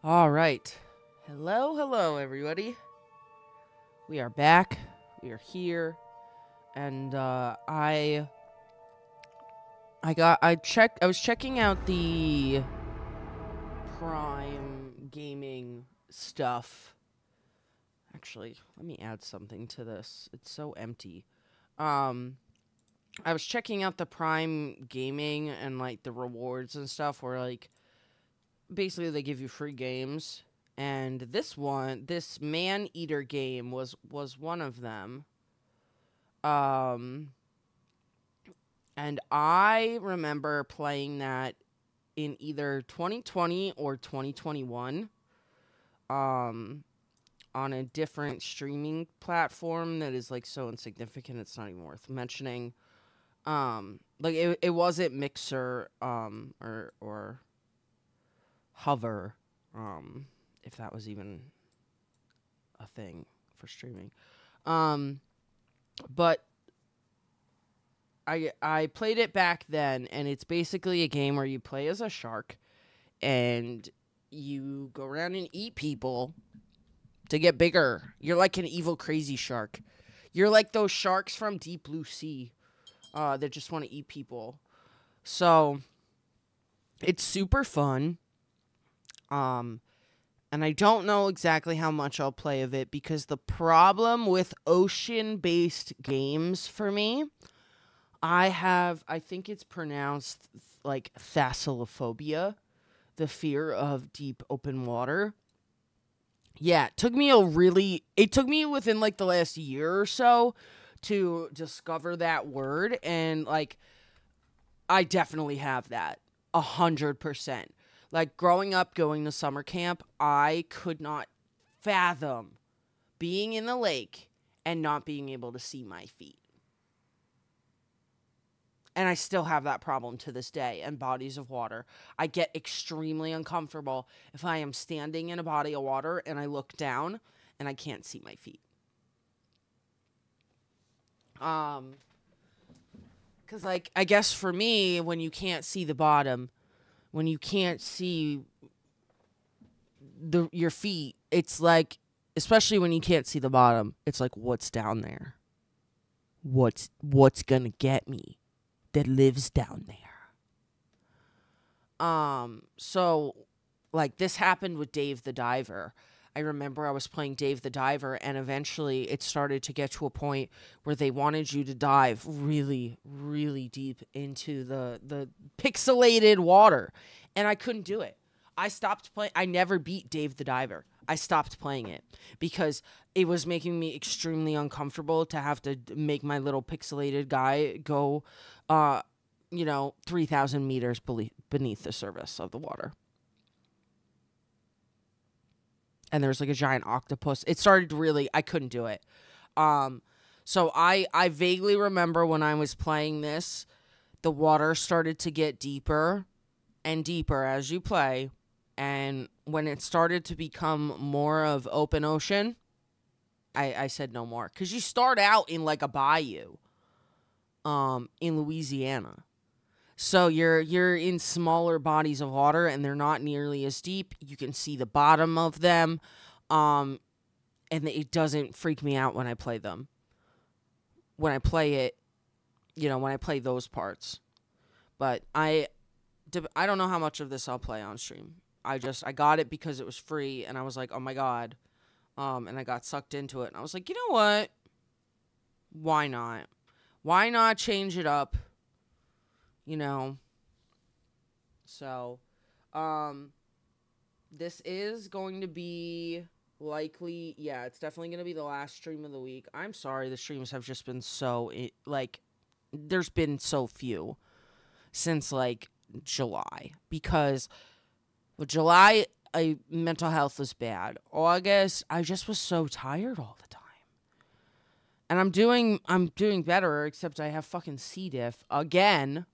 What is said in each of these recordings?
All right. Hello, everybody. We are back. We are here, and I was checking out the Prime gaming stuff. Actually, let me add something to this. It's so empty. Um, I was checking out the Prime gaming and like the rewards and stuff, where like basically they give you free games, and this Man Eater game was one of them. um and I remember playing that in either 2020 or 2021, um on a different streaming platform that is like so insignificant it's not even worth mentioning. Like it wasn't Mixer, or Hover, um if that was even a thing for streaming. Um, but I played it back then, and it's basically a game where you play as a shark, and you go around and eat people to get bigger. You're like an evil, crazy shark. You're like those sharks from Deep Blue Sea, that just want to eat people. So it's super fun. Um, and I don't know exactly how much I'll play of it because the problem with ocean based games for me, I think it's pronounced like thalassophobia, the fear of deep open water. Yeah, it took me within like the last year or so to discover that word, and like I definitely have that 100%. Like growing up going to summer camp, I could not fathom being in the lake and not being able to see my feet. And I still have that problem to this day in bodies of water. I get extremely uncomfortable if I am standing in a body of water and I look down and I can't see my feet. Um, cuz like I guess for me when you can't see the bottom, when you can't see your feet, it's like, especially when you can't see the bottom, it's like what's down there? What's going to get me that lives down there? So like this happened with Dave the Diver. I remember I was playing Dave the Diver, and eventually it started to get to a point where they wanted you to dive really, really deep into the pixelated water, and I couldn't do it. I stopped playing. I never beat Dave the Diver. I stopped playing it because it was making me extremely uncomfortable to have to make my little pixelated guy go, 3,000 meters beneath the surface of the water. And there's like a giant octopus. It started to really, I couldn't do it. Um, so I vaguely remember when I was playing this, the water started to get deeper and deeper as you play. And when it started to become more of open ocean, I said no more. Because you start out in like a bayou, in Louisiana. So you're in smaller bodies of water and they're not nearly as deep. You can see the bottom of them. Um and it doesn't freak me out when I play them. When I play it, when I play those parts. But I don't know how much of this I'll play on stream. I got it because it was free and I was like, "Oh my god." And I got sucked into it and I was like, "You know what? Why not? Why not change it up?" You know. So, um this is going to be likely, yeah, it's definitely going to be the last stream of the week. I'm sorry, the streams have just been like, there's been so few since like July because with July, mental health was bad. August, I just was so tired all the time. And I'm doing better, except I have fucking C. diff again.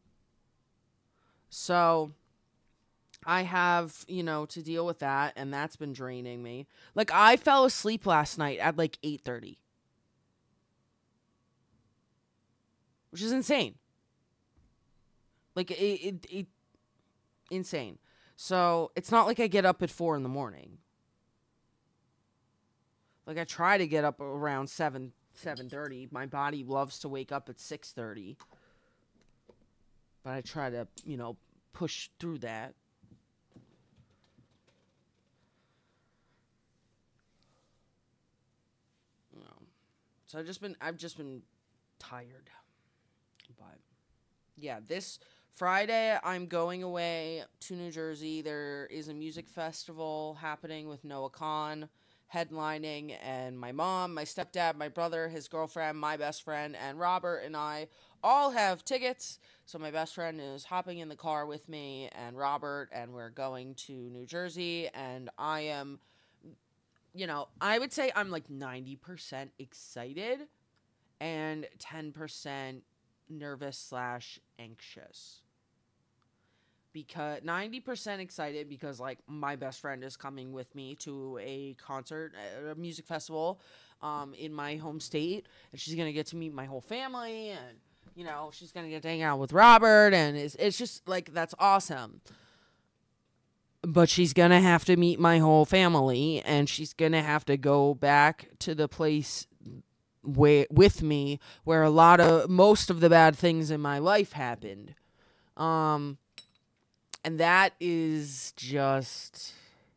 So I have, to deal with that, and that's been draining me. Like, I fell asleep last night at like 8:30, which is insane. Like, it insane. So it's not like I get up at 4 in the morning. Like I try to get up around 7:30. My body loves to wake up at 6:30. But I try to, push through that. So I've just been tired. But yeah, this Friday I'm going away to New Jersey. There is a music festival happening with Noah Kahn headlining, and my mom, my stepdad, my brother, his girlfriend, my best friend, and Robert and I all have tickets. So my best friend is hopping in the car with me and Robert, and we're going to New Jersey, and I am, I would say I'm like 90% excited and 10% nervous slash anxious. Because 90% excited because like my best friend is coming with me to a concert, a music festival, in my home state, and she's gonna get to meet my whole family, and she's gonna get to hang out with Robert, and it's just like that's awesome. But she's gonna have to meet my whole family, and she's gonna have to go back to the place with me where most of the bad things in my life happened. And that is just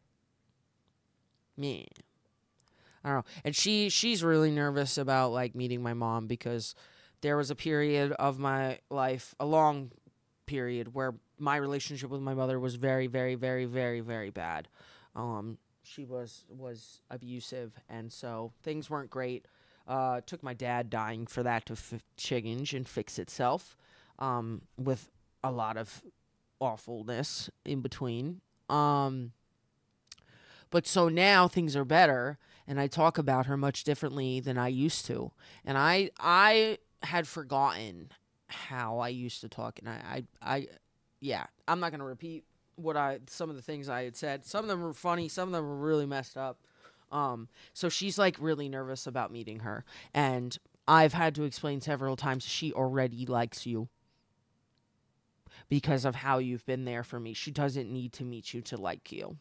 me. I don't know. And she's really nervous about like meeting my mom because there was a period of my life, a long period, where my relationship with my mother was very, very, very, very, very bad. She was abusive, and so things weren't great. Took my dad dying for that to change and fix itself, with a lot of awfulness in between. But so now things are better, and I talk about her much differently than I used to. And I had forgotten how I used to talk, and yeah, I'm not gonna repeat some of the things I had said. Some of them were funny, some of them were really messed up. So she's like really nervous about meeting her, and I've had to explain several times she already likes you because of how you've been there for me. She doesn't need to meet you to like you.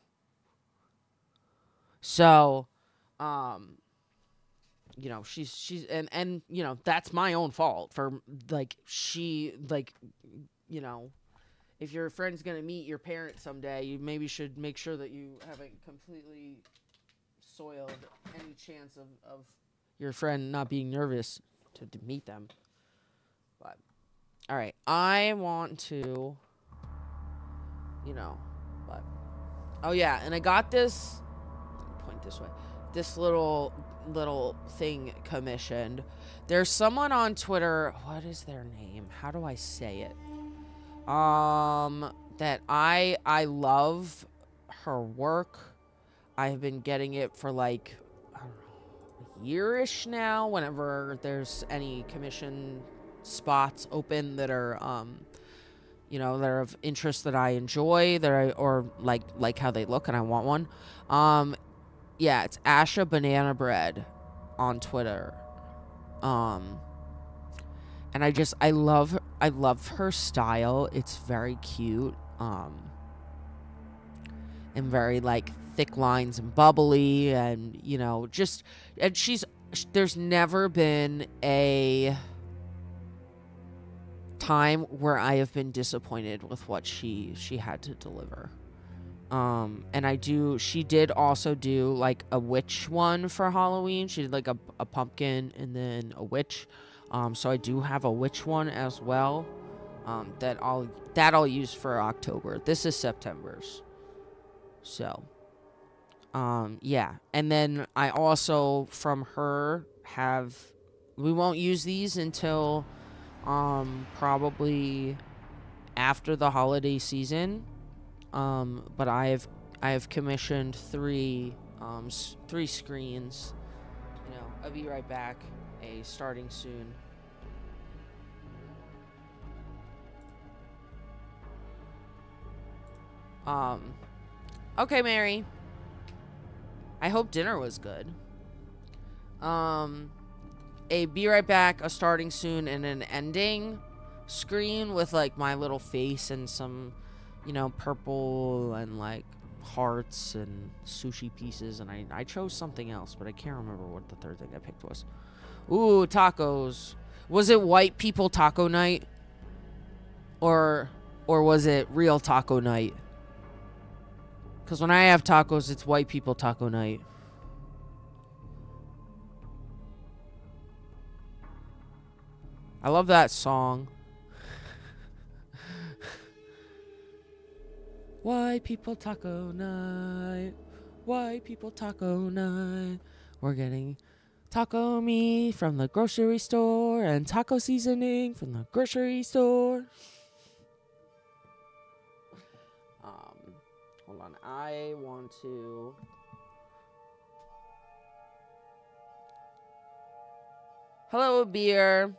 So, she's and that's my own fault for like if your friend's gonna meet your parents someday, you maybe should make sure that you haven't completely soiled any chance of your friend not being nervous to meet them. But all right, I want to, but oh yeah, and I got this. Point this way. This little thing commissioned. There's someone on Twitter. What is their name? How do I say it? That I love her work. I've been getting it for like, I don't know, a year-ish now. Whenever there's any commission spots open that are that are of interest, that I enjoy, or like how they look and I want one. Yeah, it's Asha Banana Bread on Twitter. And I love her style. It's very cute. And very like thick lines and bubbly, and there's never been a time where I have been disappointed with what she had to deliver. And she did also do like a witch one for Halloween. She did like a pumpkin and then a witch. So I do have a witch one as well. That I'll use for October. This is September's. So, yeah. And then I also from her we won't use these until, probably after the holiday season. But I have commissioned three screens. I'll be right back. Starting soon. Okay, Mary. I hope dinner was good. A be right back, a starting soon, and an ending screen with like my little face and some you know, purple and like hearts and sushi pieces, and I chose something else, but I can't remember what the third thing I picked was. Ooh, tacos. Was it white people taco night? Or was it real taco night? Because when I have tacos, it's white people taco night. I love that song. White people taco night. White people taco night. We're getting taco meat from the grocery store and taco seasoning from the grocery store. Hold on. I want to... Hello, beer.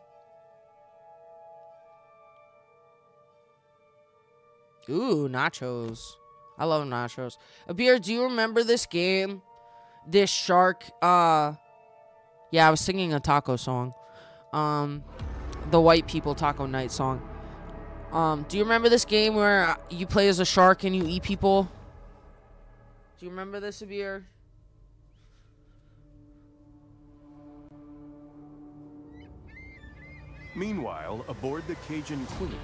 Ooh, nachos. I love nachos. Beer, do you remember this game? This shark, yeah, I was singing a taco song. The white people taco night song. Do you remember this game where you play as a shark and you eat people? Do you remember this, Abir? Meanwhile, aboard the Cajun Queen,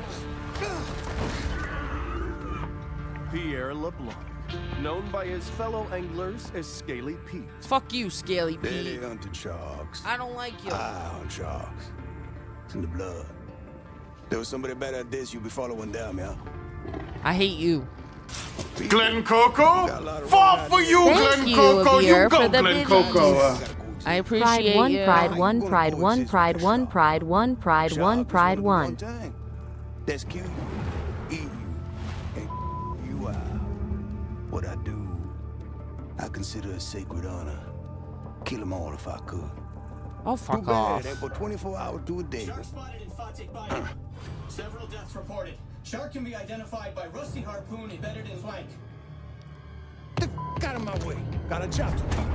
Pierre LeBlanc, known by his fellow anglers as Scaly Pete. Fuck you, Scaly Pete. They hunted sharks. I don't like you. I hunt sharks. It's in the blood. There was somebody better at this, you be following them, yeah? I hate you. Glen Coco? Fall for you, Thank Glen Coco. you, You go, for the Glen biddies. Coco. I appreciate you. Pride one, pride one, pride one, pride one, pride one, pride one. That's cute. Eat you. And you are. What I do, I consider a sacred honor. Kill them all if I could. Oh, fuck off. They put 24 hours to a day. Shark spotted in Fatik Bayou. Several deaths reported. Shark can be identified by rusty harpoon embedded in flank. Get out of my way. Got a job to do.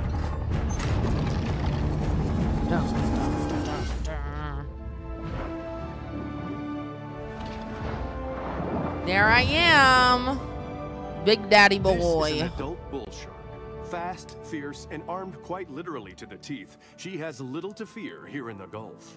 There I am. Big Daddy This is boy. an adult bull shark. Fast, fierce, and armed quite literally to the teeth. She has little to fear here in the Gulf.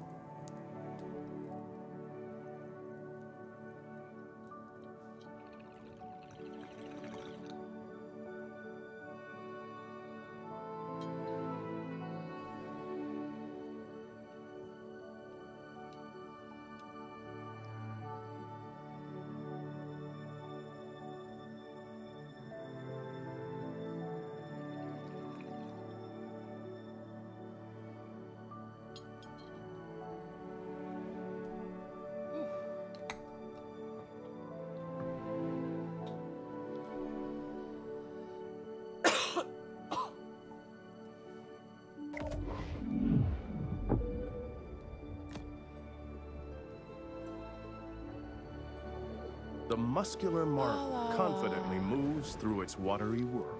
The muscular marvel confidently moves through its watery world.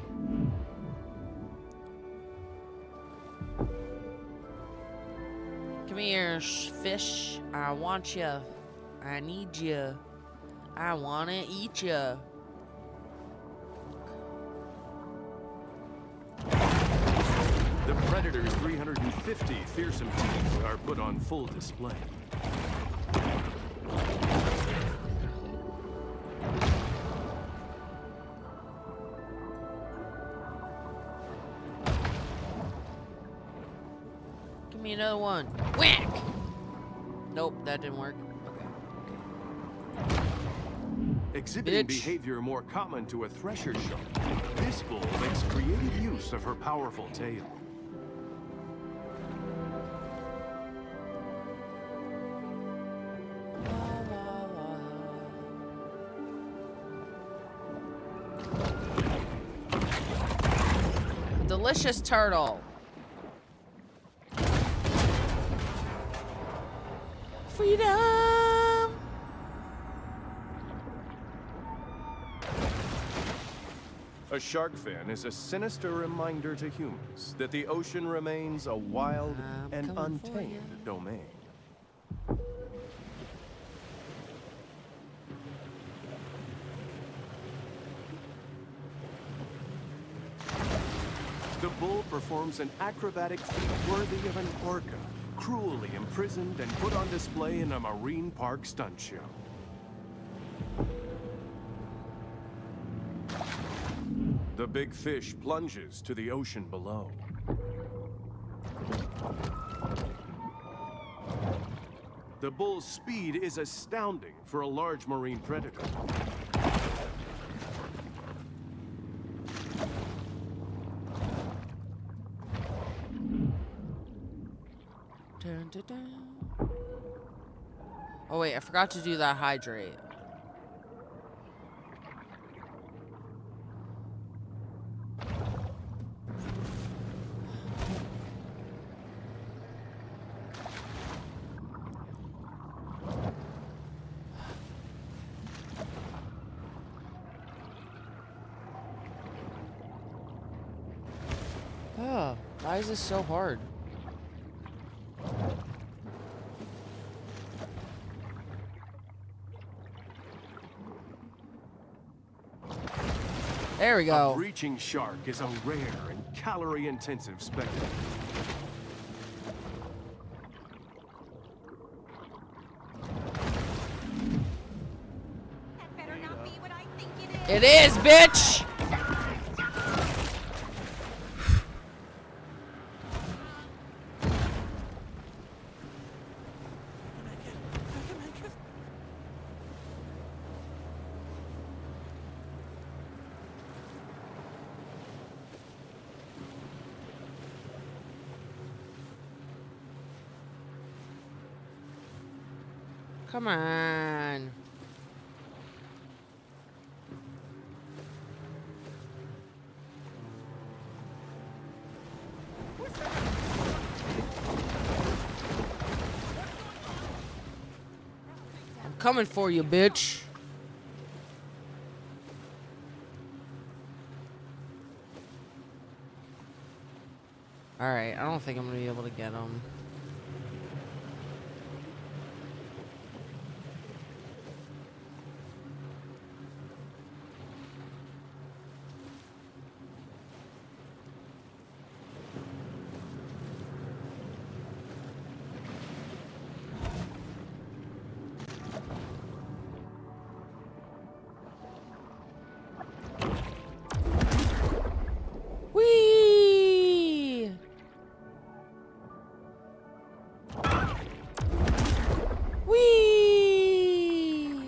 Come here, fish. I want you. I need you. I want to eat you. The Predator's 350 fearsome teeth are put on full display. Give me another one. Whack! Nope, that didn't work. Okay. Exhibiting Bitch. behavior more common to a thresher shark, this bull makes creative use of her powerful tail. Delicious turtle. Freedom. A shark fin is a sinister reminder to humans that the ocean remains a wild I'm and coming for untamed ya. domain. bull performs an acrobatic feat worthy of an orca, cruelly imprisoned and put on display in a marine park stunt show. The big fish plunges to the ocean below. The bull's speed is astounding for a large marine predator. Dun, dun, dun. Oh wait, I forgot to do that hydrate. Oh, why is this so hard? There we go. A breaching shark is a rare and calorie-intensive spectacle. That better not be what I think it is. It is, bitch! Come on. I'm coming for you, bitch. Alright, I don't think I'm gonna be able to get him. Whee! Whee!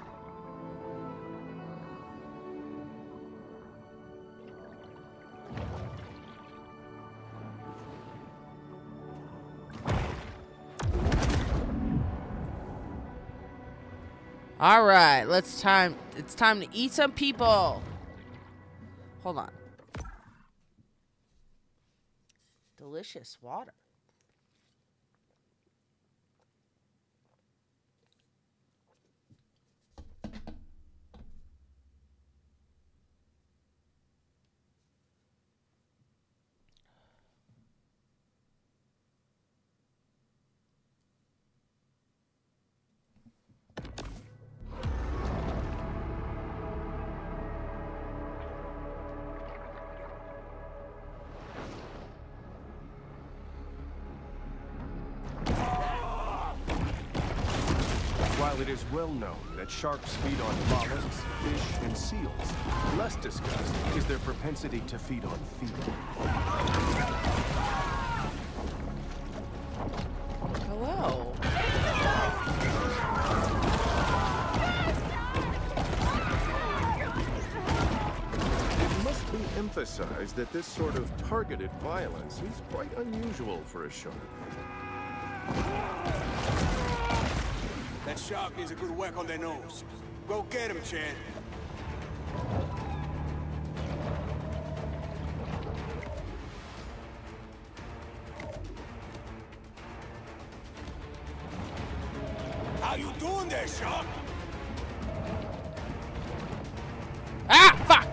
All right, it's time to eat some people. Hold on. Delicious water. While it is well known that sharks feed on mollusks, fish, and seals, less discussed is their propensity to feed on feet. Hello. It must be emphasized that this sort of targeted violence is quite unusual for a shark. That shark needs a good whack on their nose. Go get him, Chad. How you doing there, shark? Ah, fuck!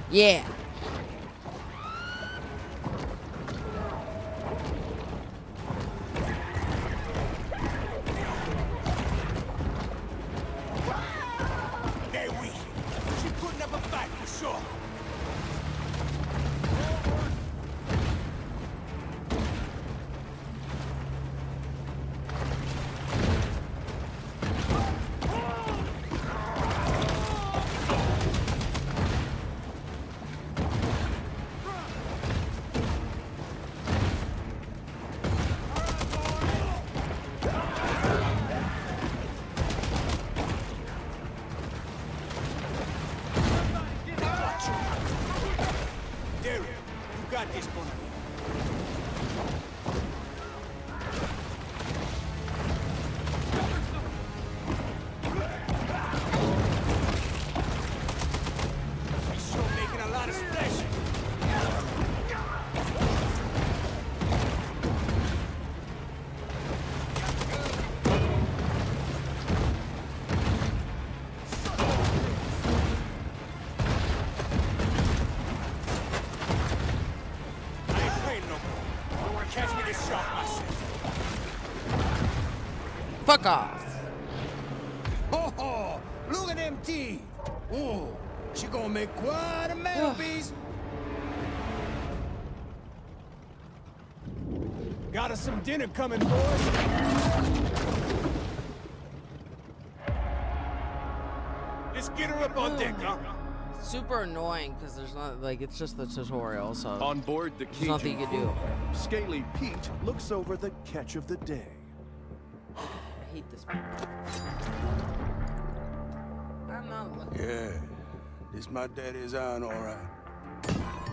Yeah. They're weak. She's putting up a fight for sure. Derek, you got this one. He's sure making a lot of splash. I ain't playing no more. I don't want to catch me this shark myself. Fuck off. Ho ho! Look at them teeth. Oh, she gonna make quite a mantelpiece. Got us some dinner coming, boys. Let's get her up on deck, huh? Super annoying because there's not like it's just the tutorial, so On board the there's nothing you Cajun can do. crew, Scaly Pete looks over the catch of the day. I hate this. I'm not looking. Yeah, this my daddy's iron, all right.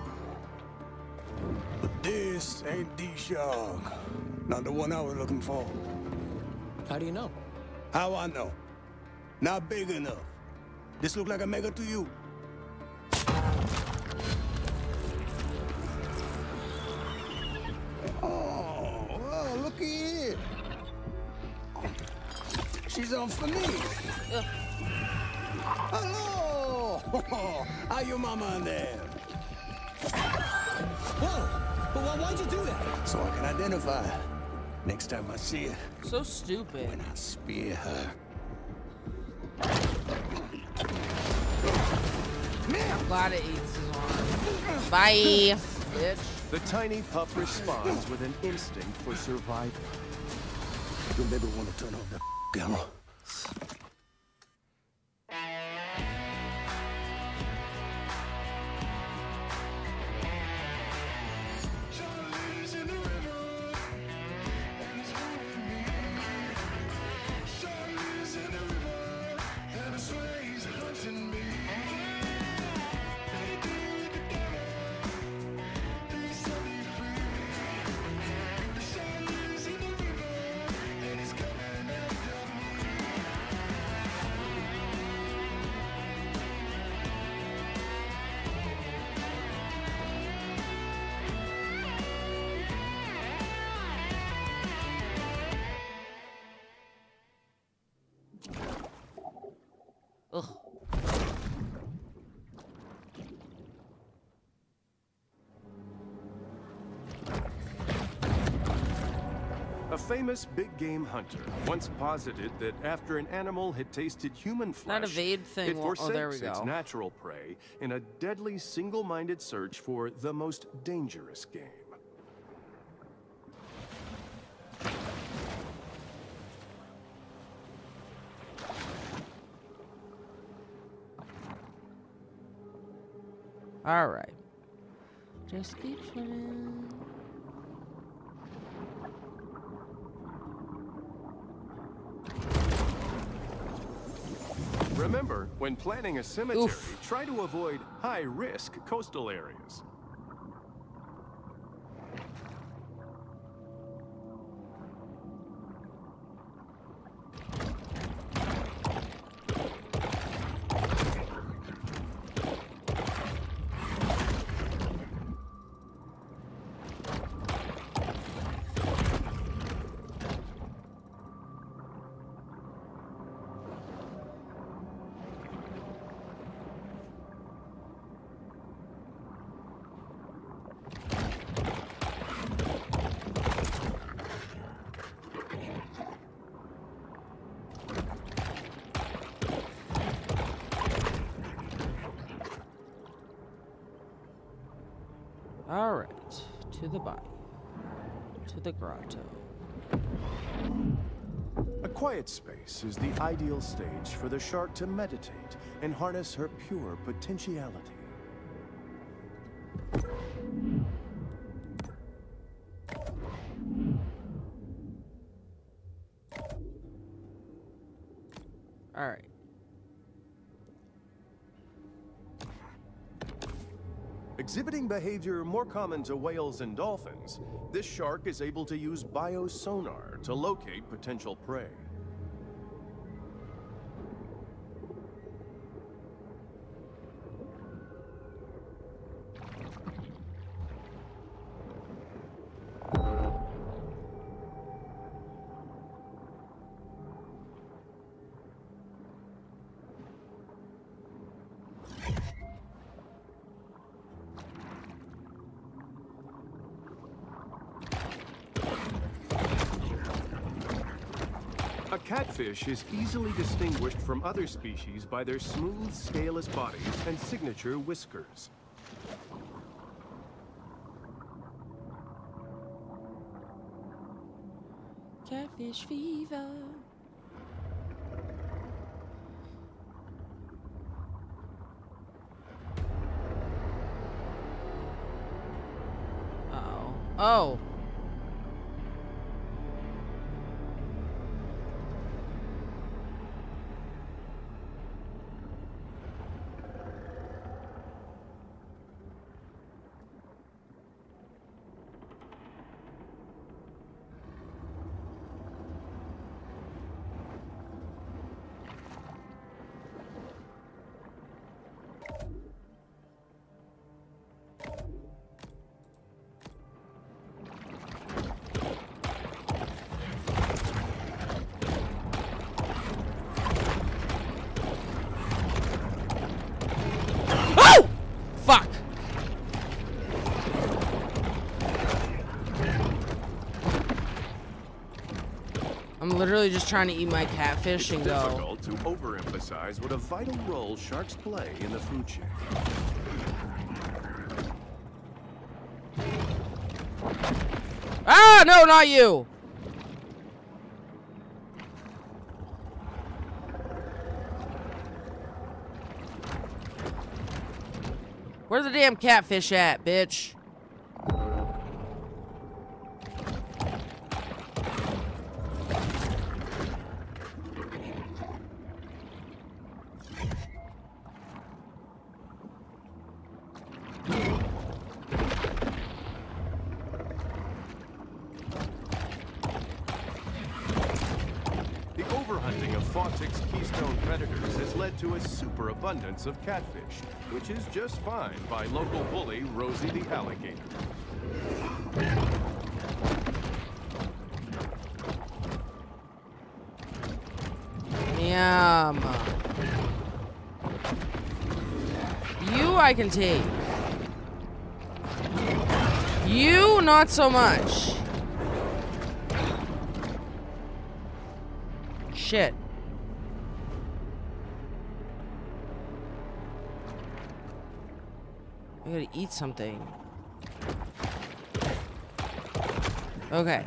But this ain't the shark. Not the one I was looking for. How do you know? How I know? Not big enough. This look like a mega to you? Oh, well, looky here. She's on for me. Hello! How your mama in there? Whoa! But why'd you do that? So I can identify her. Next time I see her, So stupid. when I spear her. I'm glad it eats his arm. Bye, bitch. The tiny pup responds with an instinct for survival. You'll never want to turn off that camera. Ugh. A famous big game hunter once posited that after an animal had tasted human flesh, That evade thing it won't- oh, there we forsakes its go. natural prey in a deadly single-minded search for the most dangerous game. All right. Just keep swimming. Remember, when planning a cemetery, Oof. try to avoid high-risk coastal areas. Alright. To the bayou. To the grotto. A quiet space is the ideal stage for the shark to meditate and harness her pure potentiality. Alright. Exhibiting behavior more common to whales and dolphins, this shark is able to use biosonar to locate potential prey. A catfish is easily distinguished from other species by their smooth, scaleless bodies and signature whiskers. Catfish fever. Uh-oh. Oh. Fuck! I'm literally just trying to eat my catfish and go. Difficult to overemphasize what a vital role sharks play in the food chain. Ah, no, not you! Where the damn catfish at, bitch? The overhunting of Fawtick's keystone predators has led to a superabundance of catfish, which is just fine by local bully Rosie the alligator. Yum. You I can take. You not so much. Shit. I gotta eat something. Okay.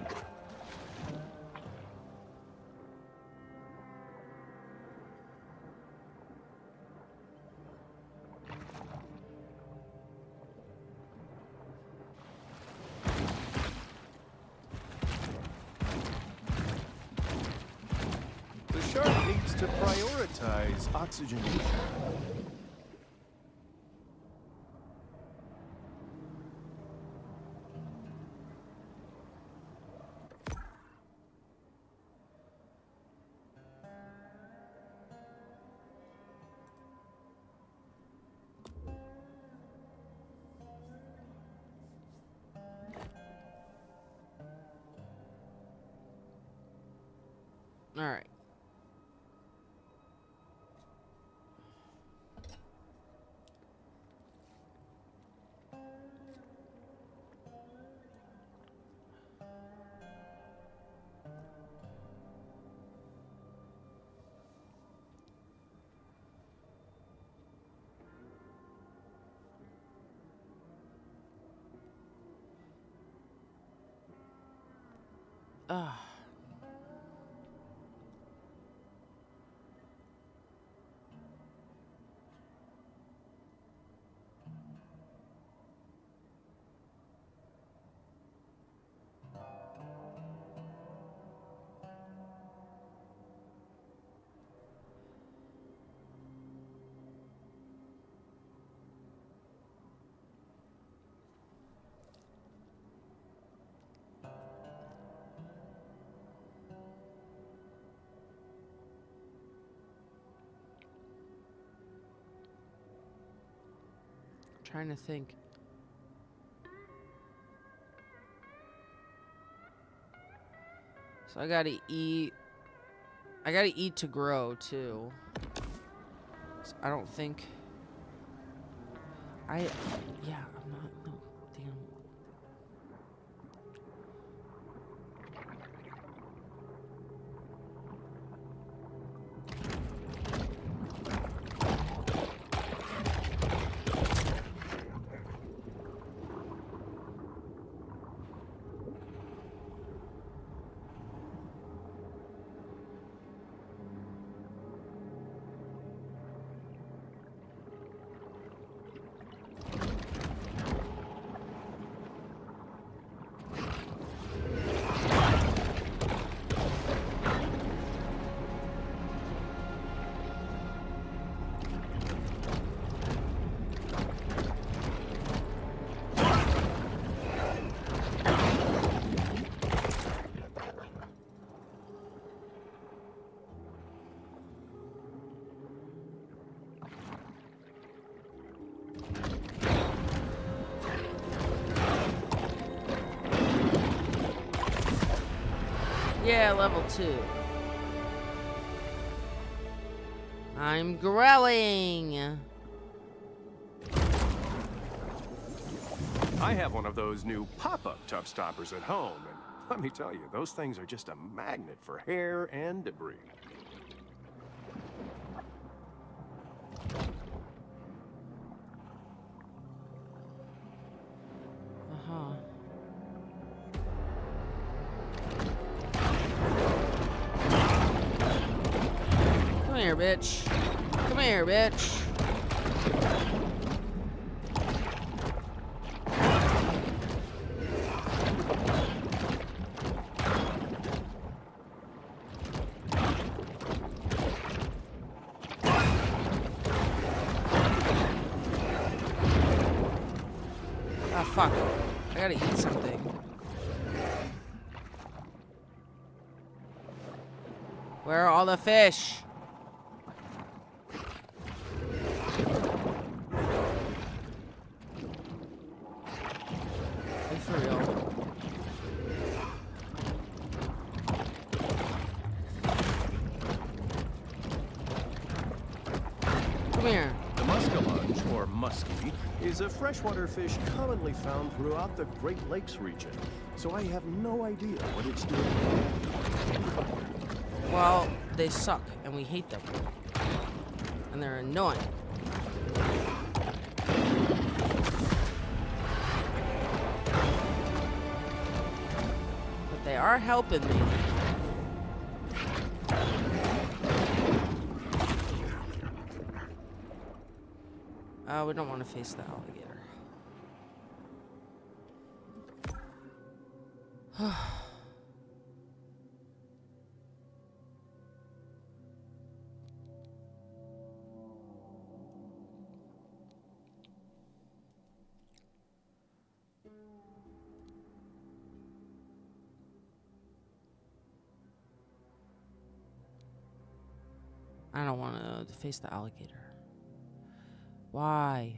The shark needs to prioritize oxygenation. All right. Trying to think. So I gotta eat. I gotta eat to grow too. So I don't think. Yeah, I'm not. No, damn. Yeah, level 2. I'm growling. I have one of those new pop-up tub stoppers at home, and let me tell you, those things are just a magnet for hair and debris. Uh-huh. Come here, bitch. Come here, bitch. Ah, fuck. I gotta eat something. Where are all the fish? Are you for real? Come here. The muskellunge, or muskie, is a freshwater fish commonly found throughout the Great Lakes region, so I have no idea what it's doing. Well, they suck, and we hate them. And they're annoying. But they are helping me. We don't want to face the alligator. I don't want to face the alligator. Why?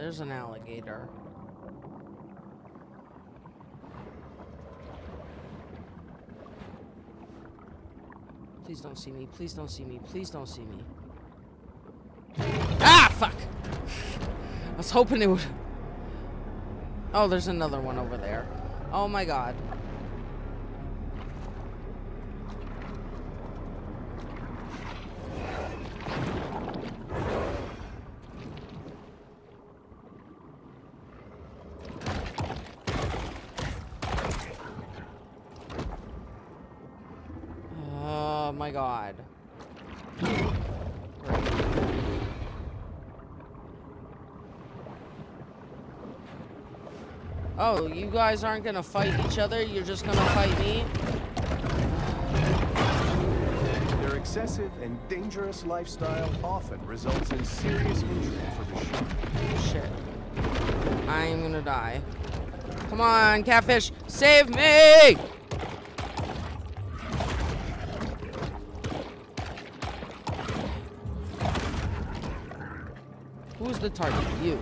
There's an alligator. Please don't see me. Please don't see me. Please don't see me. Ah, fuck! I was hoping it would... Oh, there's another one over there. Oh my god. Oh my god. Oh, you guys aren't gonna fight each other? You're just gonna fight me? Their excessive and dangerous lifestyle often results in serious injury for the shark. Shit. I'm gonna die. Come on, catfish! Save me! Who's the target? You.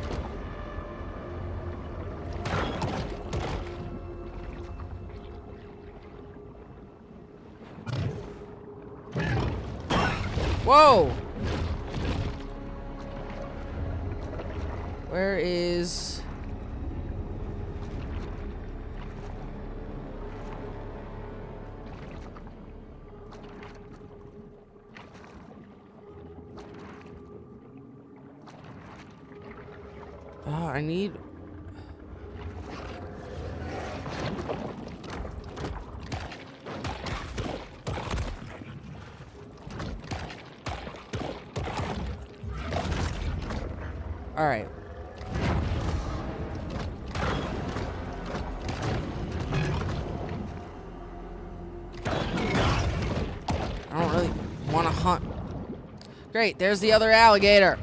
Whoa! Where is... Oh, I need... All right. I don't really want to hunt. Great, there's the other alligator.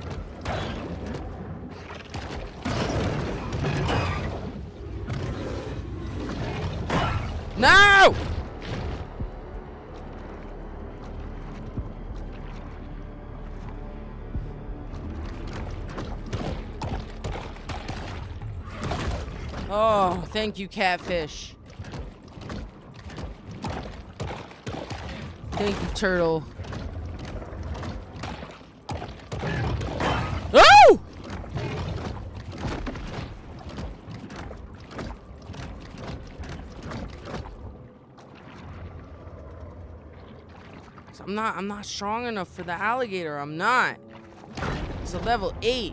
No! Oh, thank you, catfish. Thank you, turtle. Oh! I'm not strong enough for the alligator. I'm not. It's a level 8.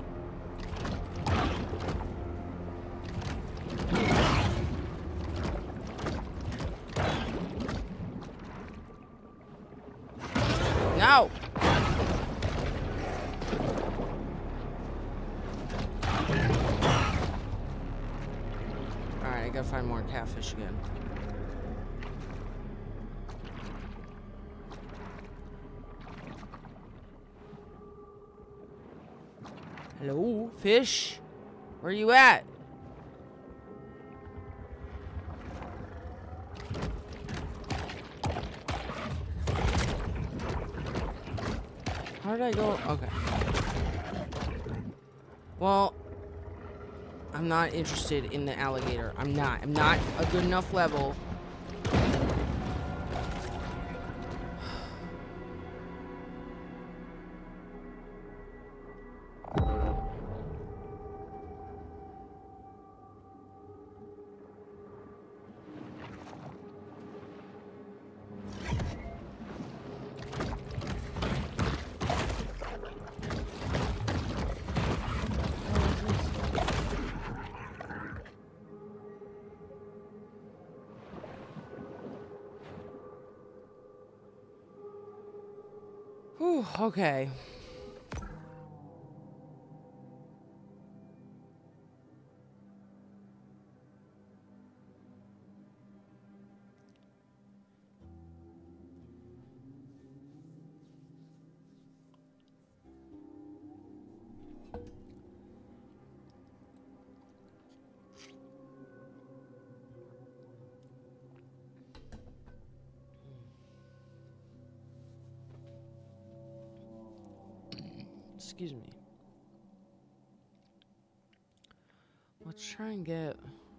No. Alright, I gotta find more catfish again. Hello, fish? Where you at? How did I go? Okay. Well, I'm not interested in the alligator. I'm not a good enough level. Whew, okay. Excuse me. Let's try and get...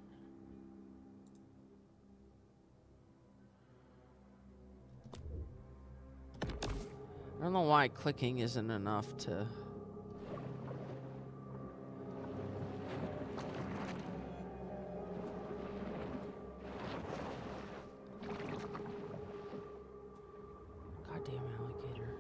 I don't know why clicking isn't enough to... Goddamn alligator.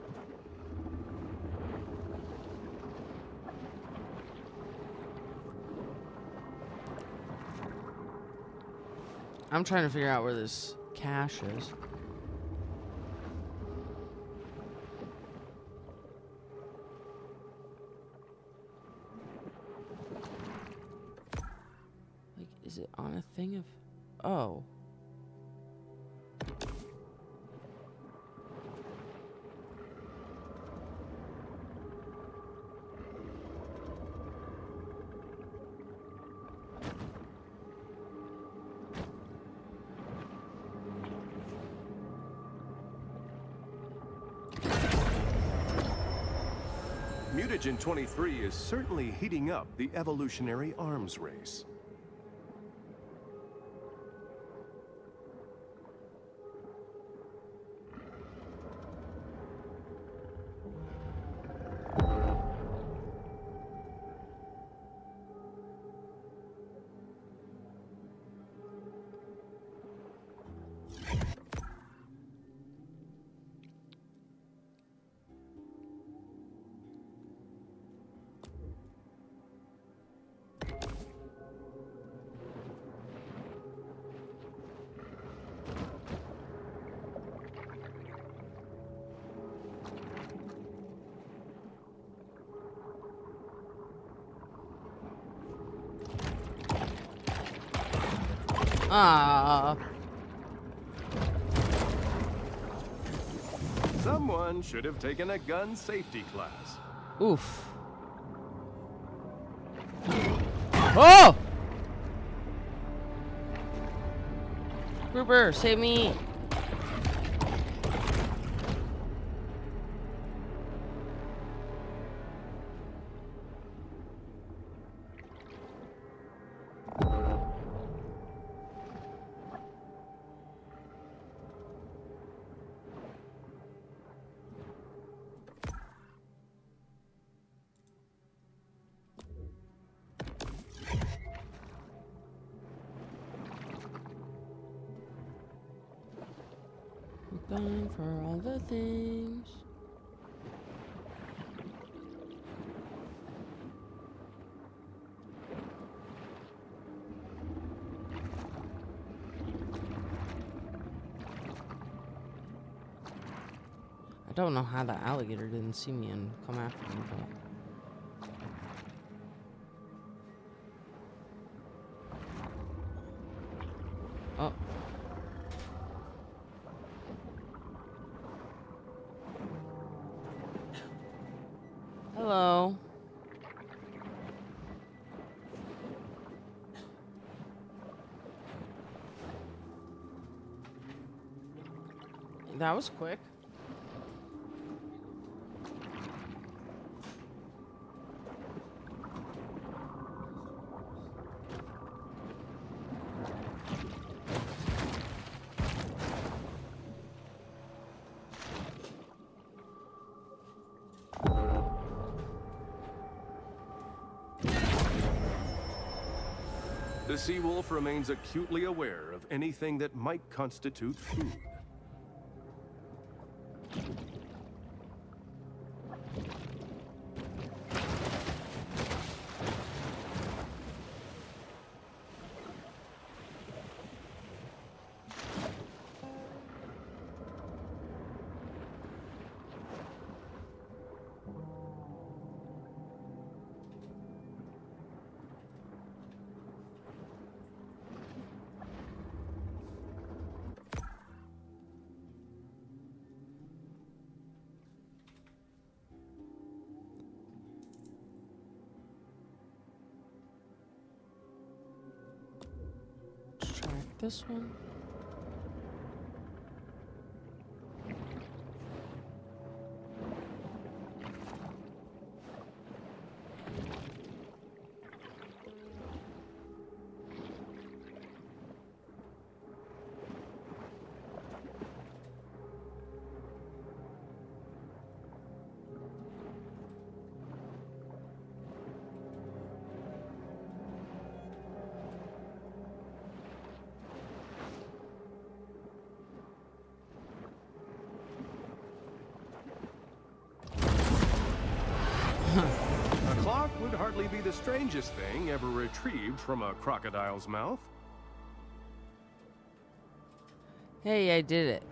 I'm trying to figure out where this cache is. Like, is it on a thing of... Oh. Mutagen 23 is certainly heating up the evolutionary arms race. Ah. Someone should have taken a gun safety class. Oof. Oh! Grouper, save me. Going for all the things. I don't know how the alligator didn't see me and come after me, but... Oh. Hello. That was quick. The sea wolf remains acutely aware of anything that might constitute food. This one. hardly be the strangest thing ever retrieved from a crocodile's mouth. Hey, I did it.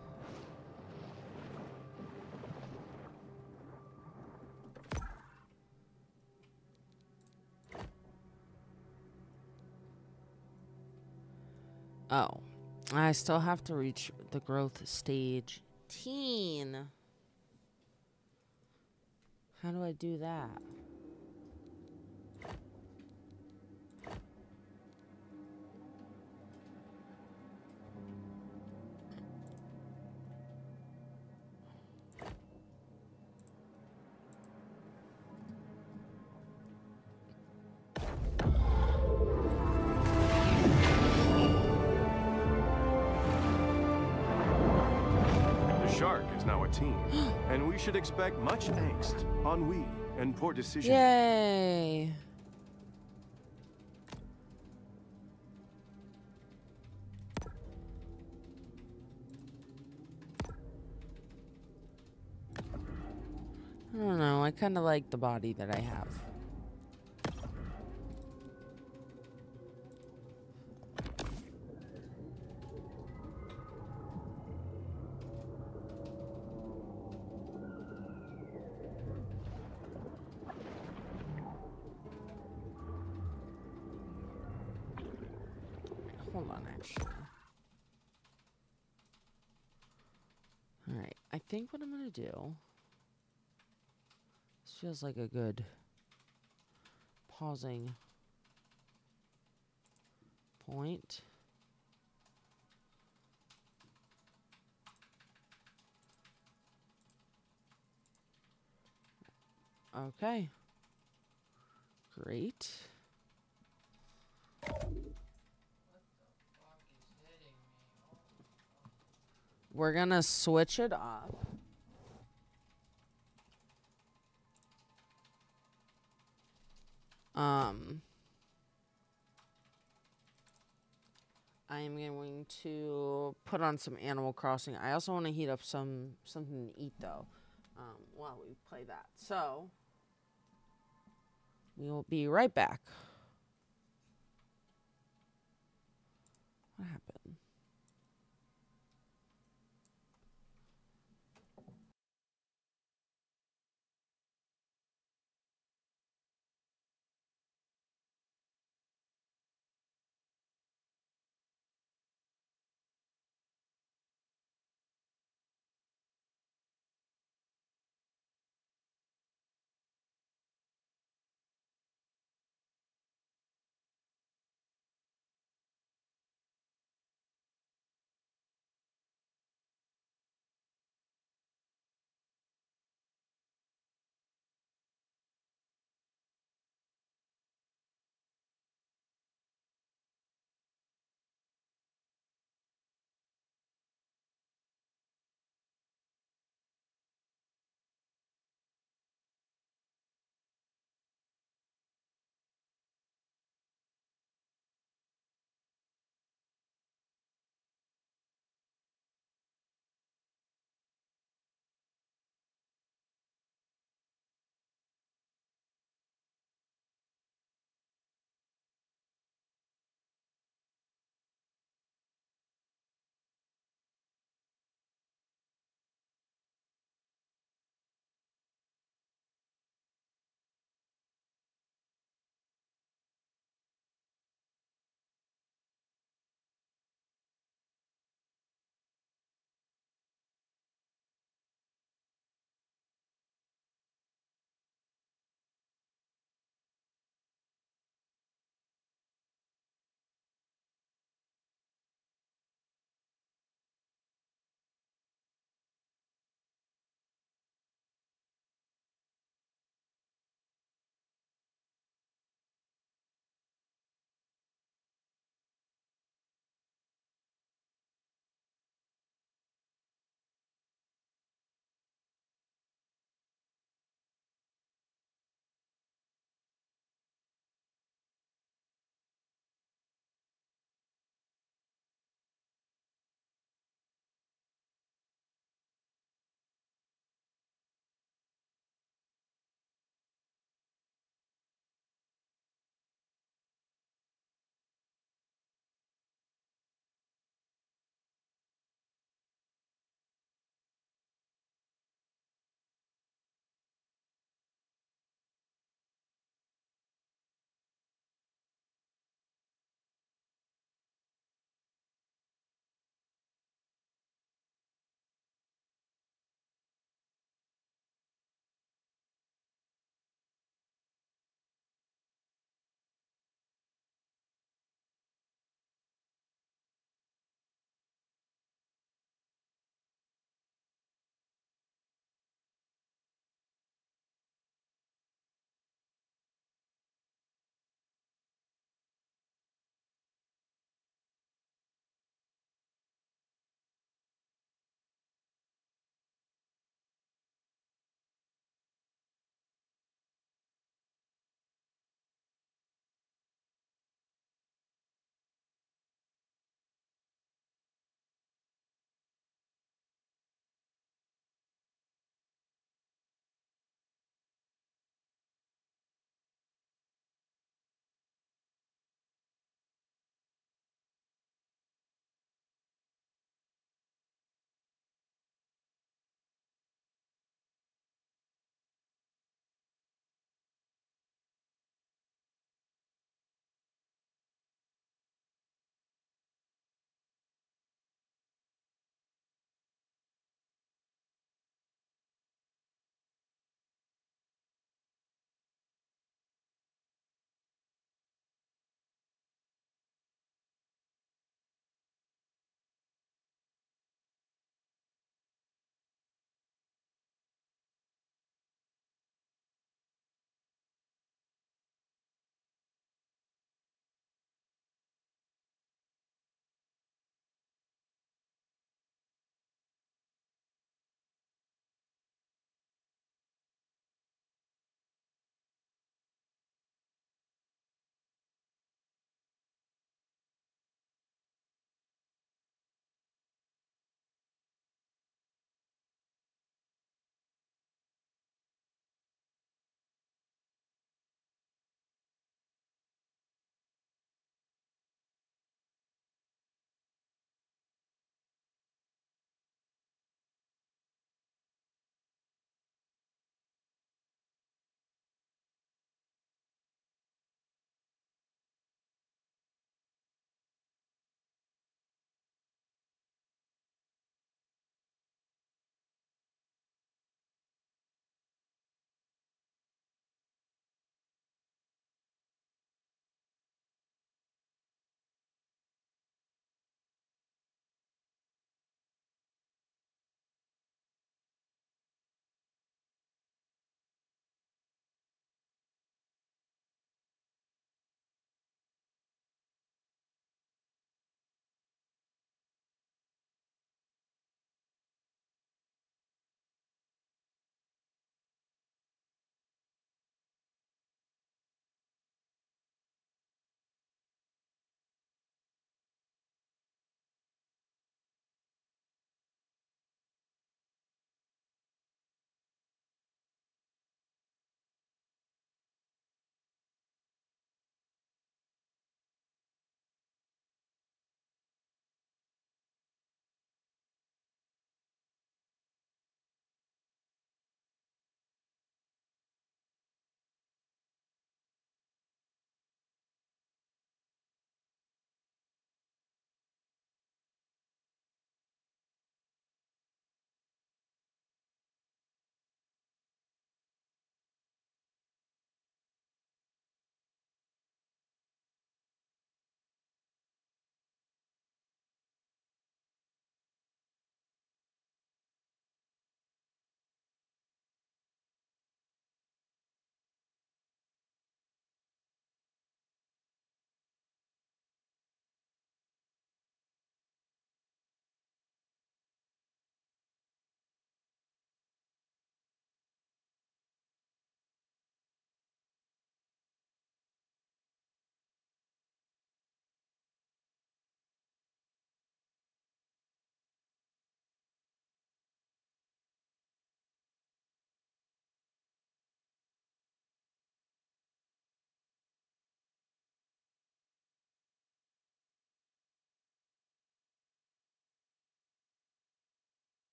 Oh, I still have to reach the growth stage teen. How do I do that? The shark is now a teen, and we should expect much angst, ennui, and poor decision. Yay. I don't know. I kind of like the body that I have. Hold on, actually. All right. I think what I'm going to do... This feels like a good pausing point. Okay. Great. We're gonna switch it up. I am going to put on some Animal Crossing. I also want to heat up something to eat though, while we play that. So we will be right back. What happened?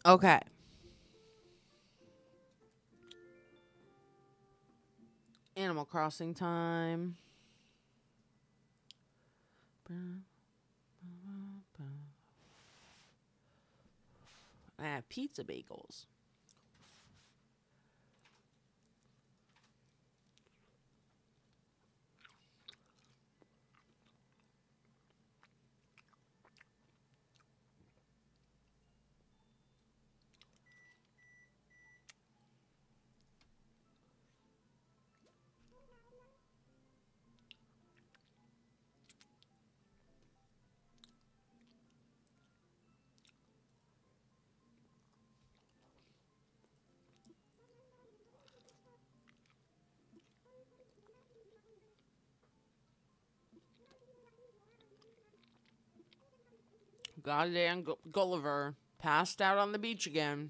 Okay. Animal Crossing time. Pizza bagels. Goddamn Gulliver passed out on the beach again.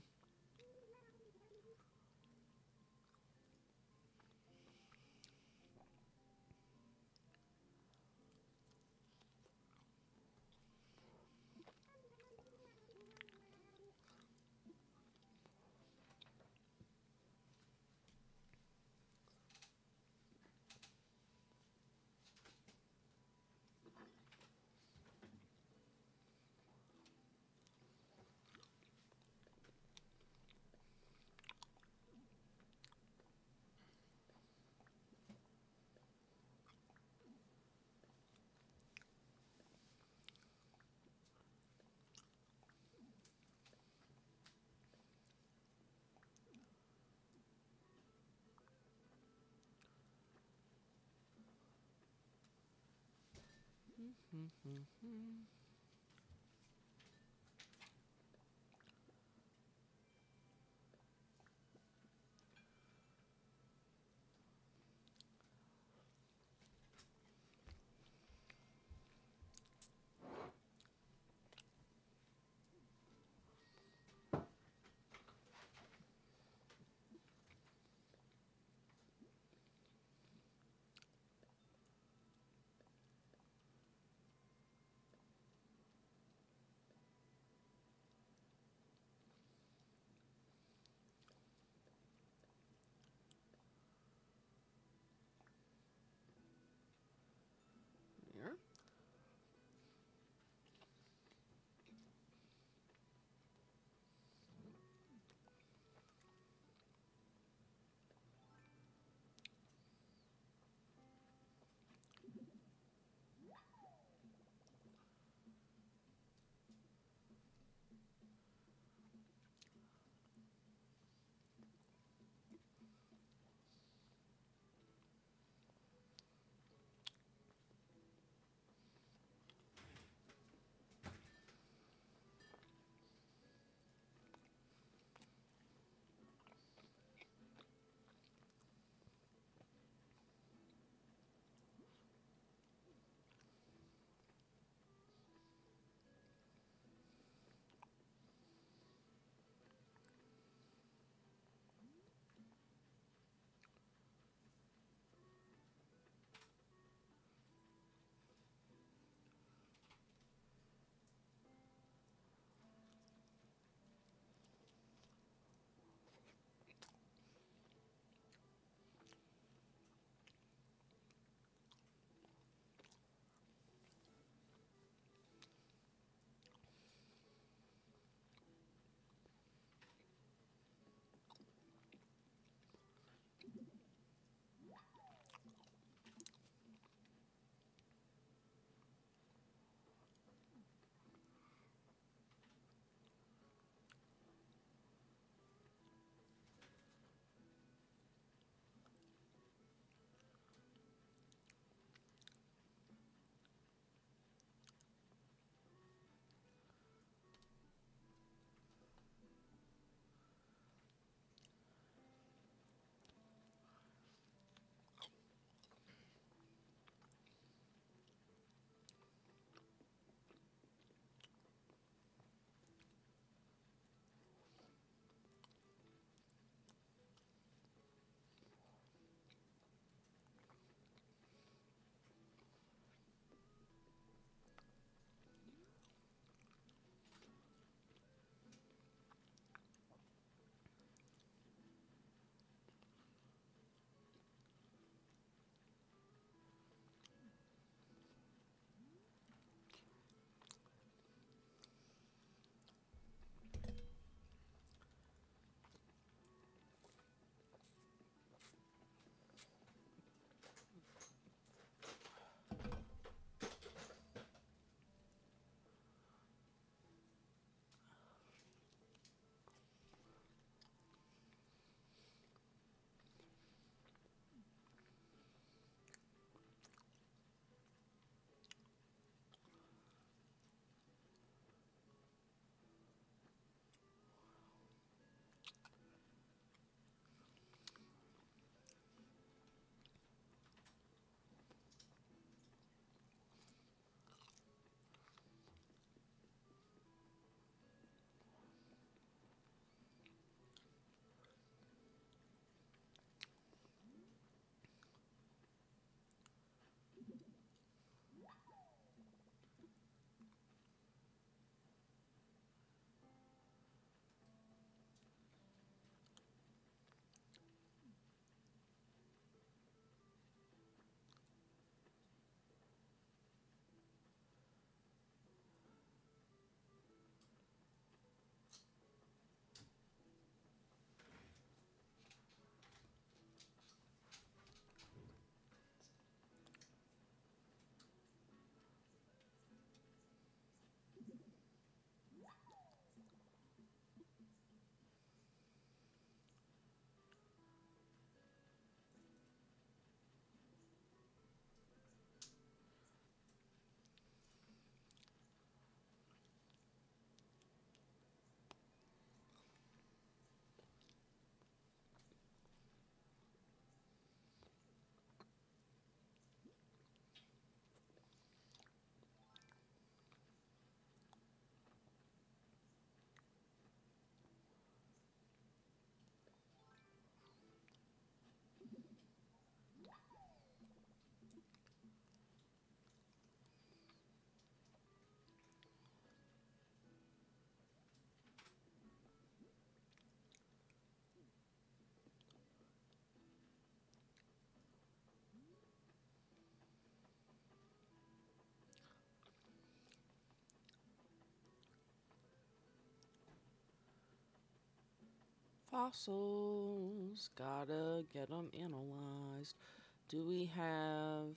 Fossils. Gotta get them analyzed. Do we have...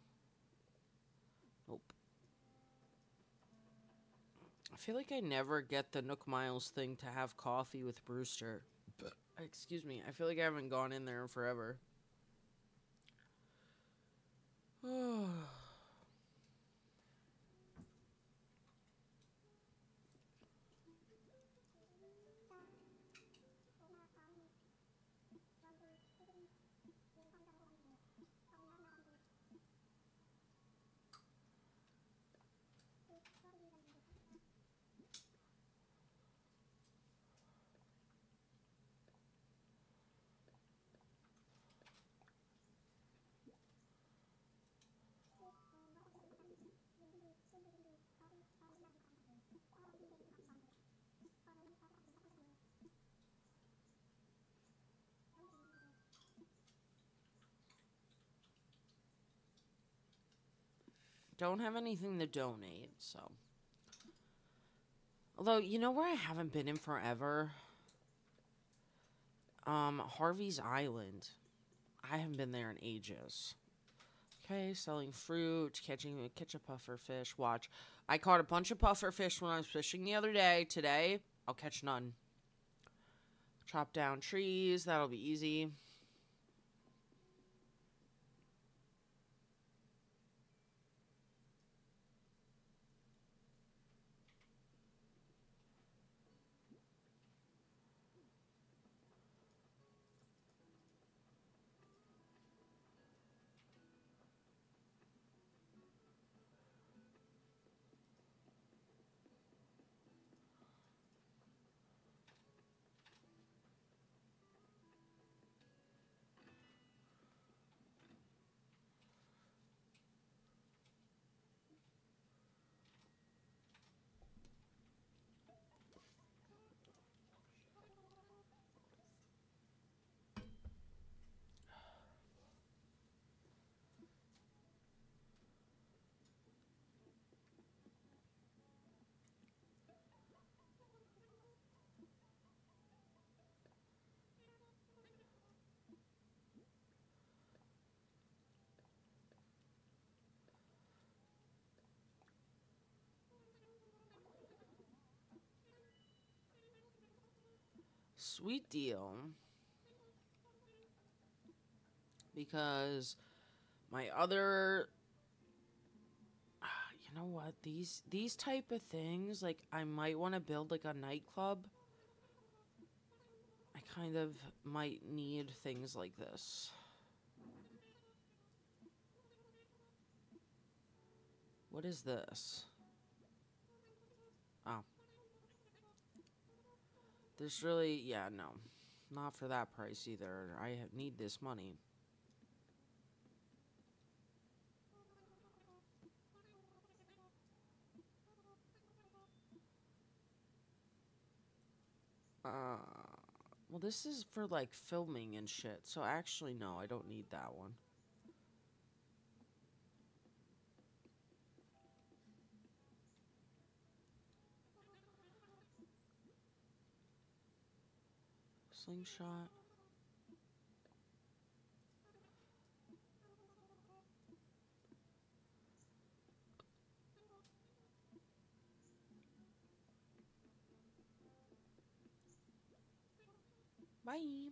Nope. I feel like I never get the Nook Miles thing to have coffee with Brewster. Excuse me. I feel like I haven't gone in there in forever. Don't have anything to donate, so. Although, you know where I haven't been in forever? Harvey's Island. I haven't been there in ages. Okay, selling fruit, catch a puffer fish. Watch. I caught a bunch of puffer fish when I was fishing the other day. Today, I'll catch none. Chop down trees. That'll be easy. Sweet deal. Because my other... You know what? These type of things, like, I might want to build, like, a nightclub. I kind of might need things like this. What is this? Oh. There's really... Yeah, no. Not for that price either. I need this money. Well, this is for, like, filming and shit. So, actually, no, I don't need that one. Slingshot. Bye.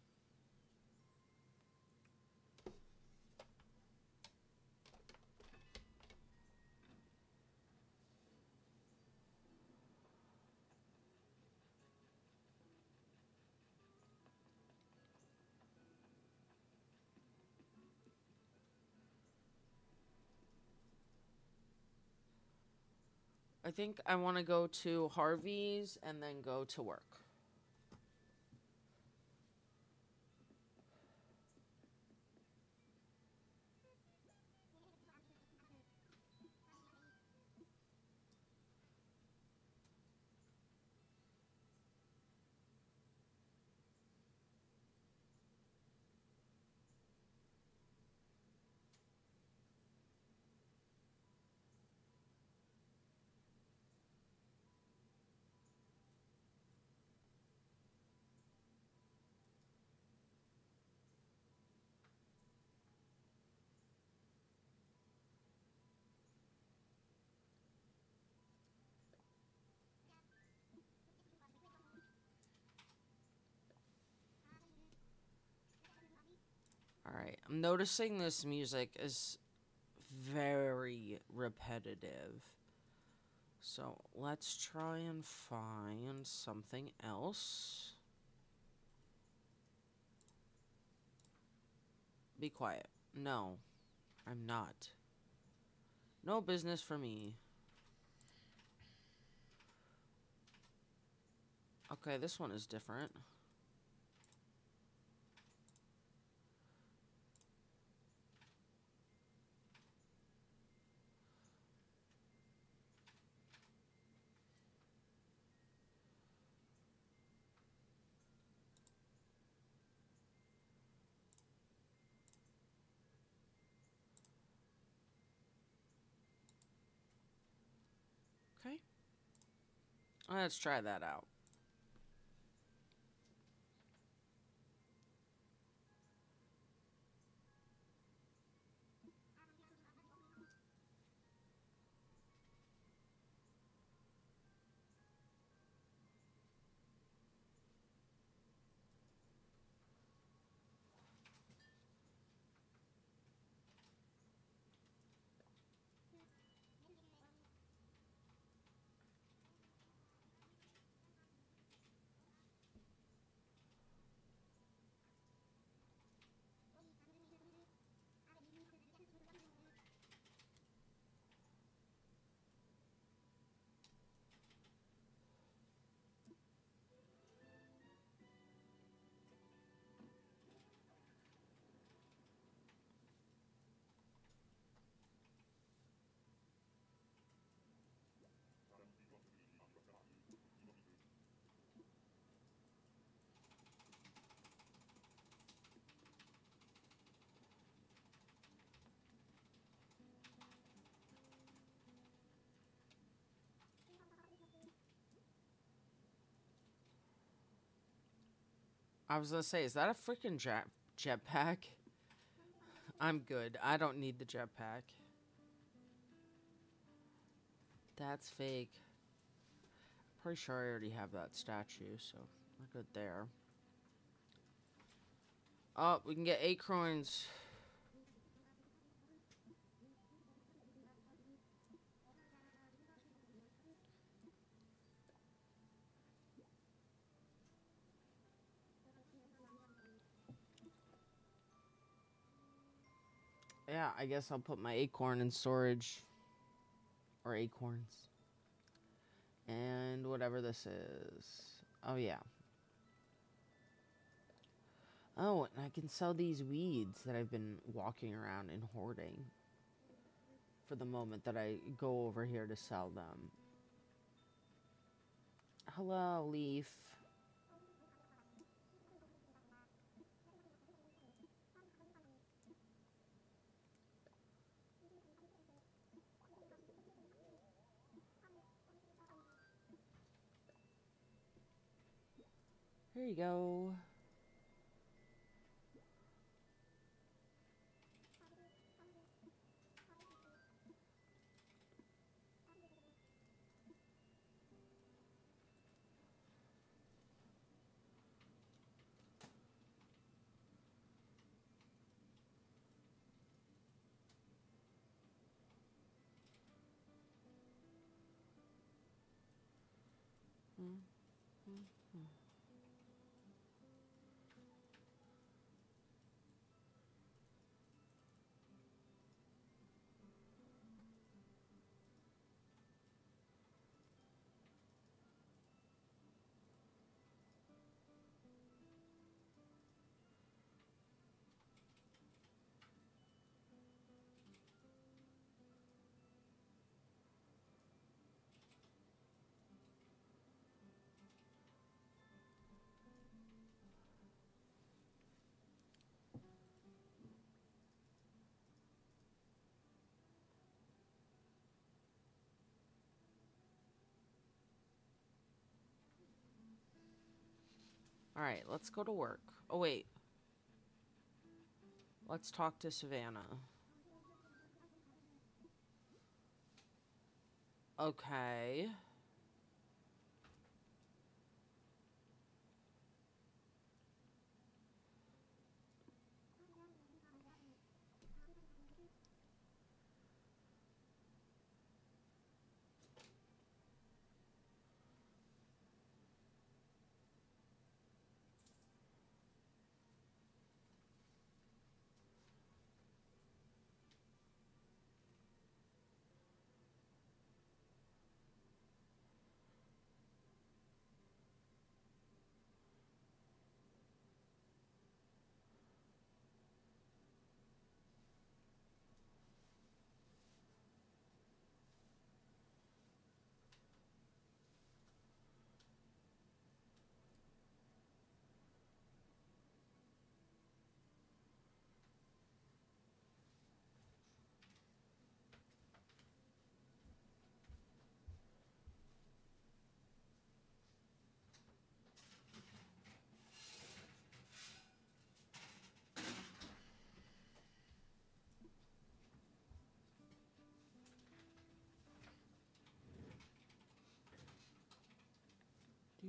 I think I want to go to Harvey's and then go to work. I'm noticing this music is very repetitive. So let's try and find something else. Be quiet. No, I'm not. No business for me. Okay, this one is different. Okay. Let's try that out. I was gonna say, is that a freaking jetpack? I'm good. I don't need the jetpack. That's fake. Pretty sure I already have that statue, so we're good there. Oh, we can get acorns. Yeah, I guess I'll put my acorn in storage. Or acorns. And whatever this is. Oh, yeah. Oh, and I can sell these weeds that I've been walking around and hoarding. For the moment that I go over here to sell them. Hello, Leaf. Here you go. Alright, let's go to work. Oh, wait. Let's talk to Savannah. Okay.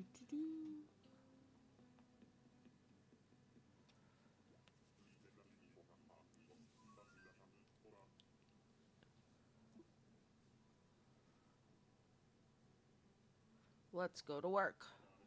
Let's go to work.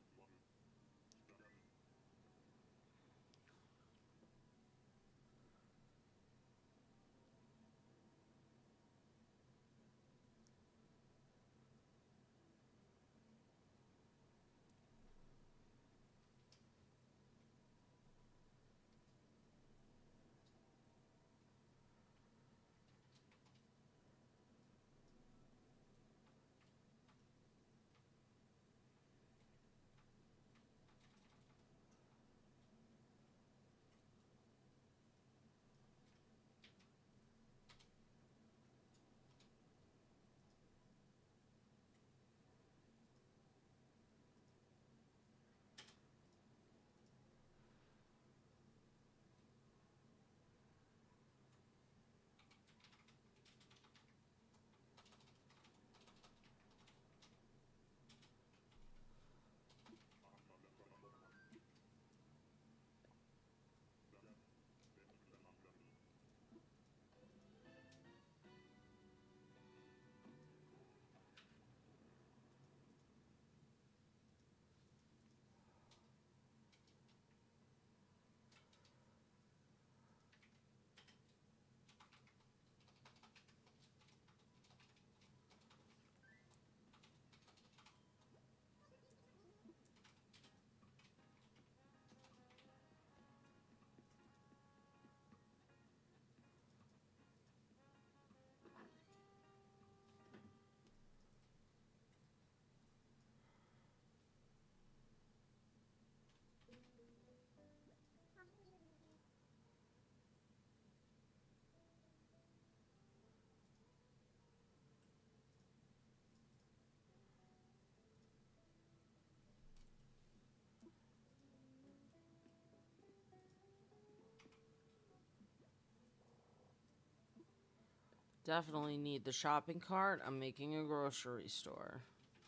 Definitely need the shopping cart. I'm making a grocery store.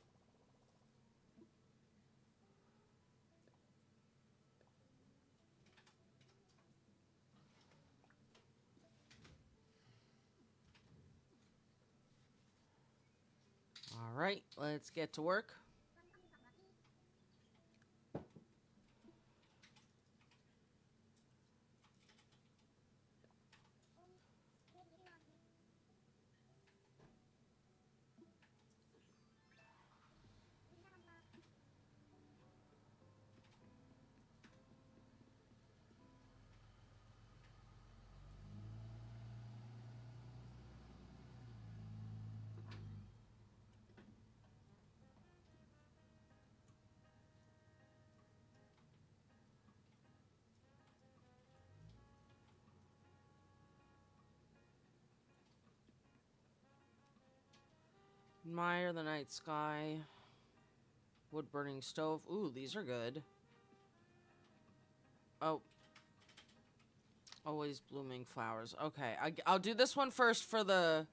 All right, let's get to work. Admire the night sky. Wood burning stove. Ooh, these are good. Oh. Always blooming flowers. Okay, I'll do this one first for the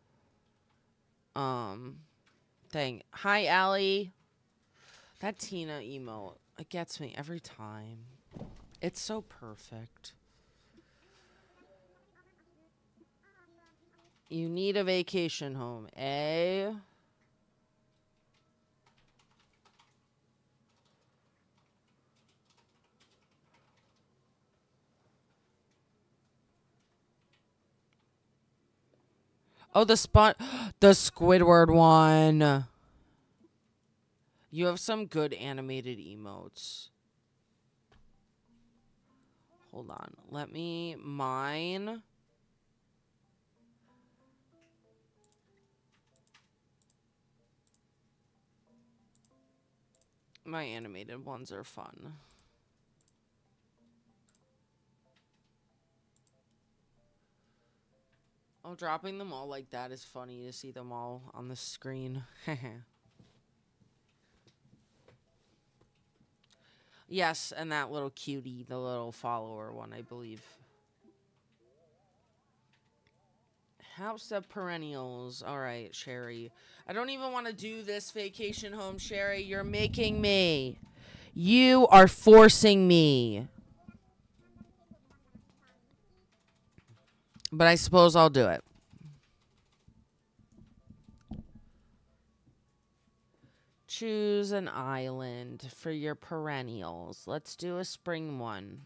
thing. Hi, Allie. That Tina emote, it gets me every time. It's so perfect. You need a vacation home, eh? Oh, the Squidward one. You have some good animated emotes. Hold on. Let me mine. My animated ones are fun. Oh, dropping them all like that is funny to see them all on the screen. Yes, and that little cutie, the little follower one, I believe. House of Perennials. All right, Sherry. I don't even want to do this vacation home, Sherry. You're making me. You are forcing me. But I suppose I'll do it. Choose an island for your perennials. Let's do a spring one.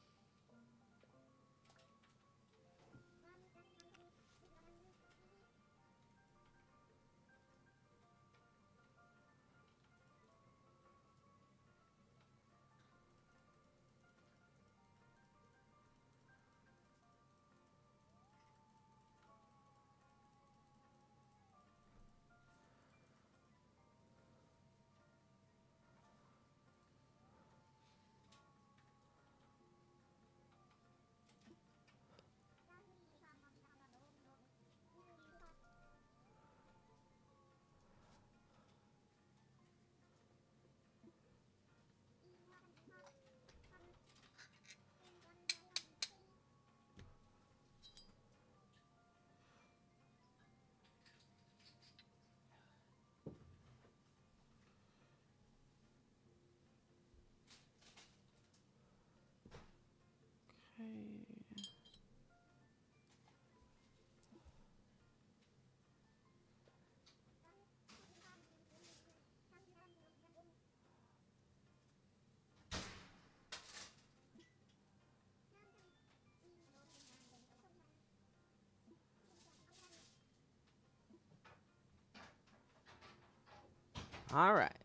All right.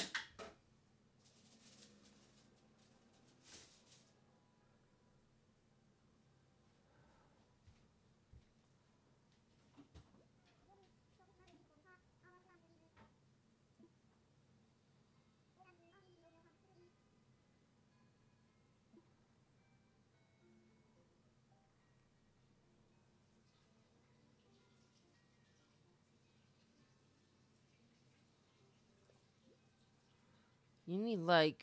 You need like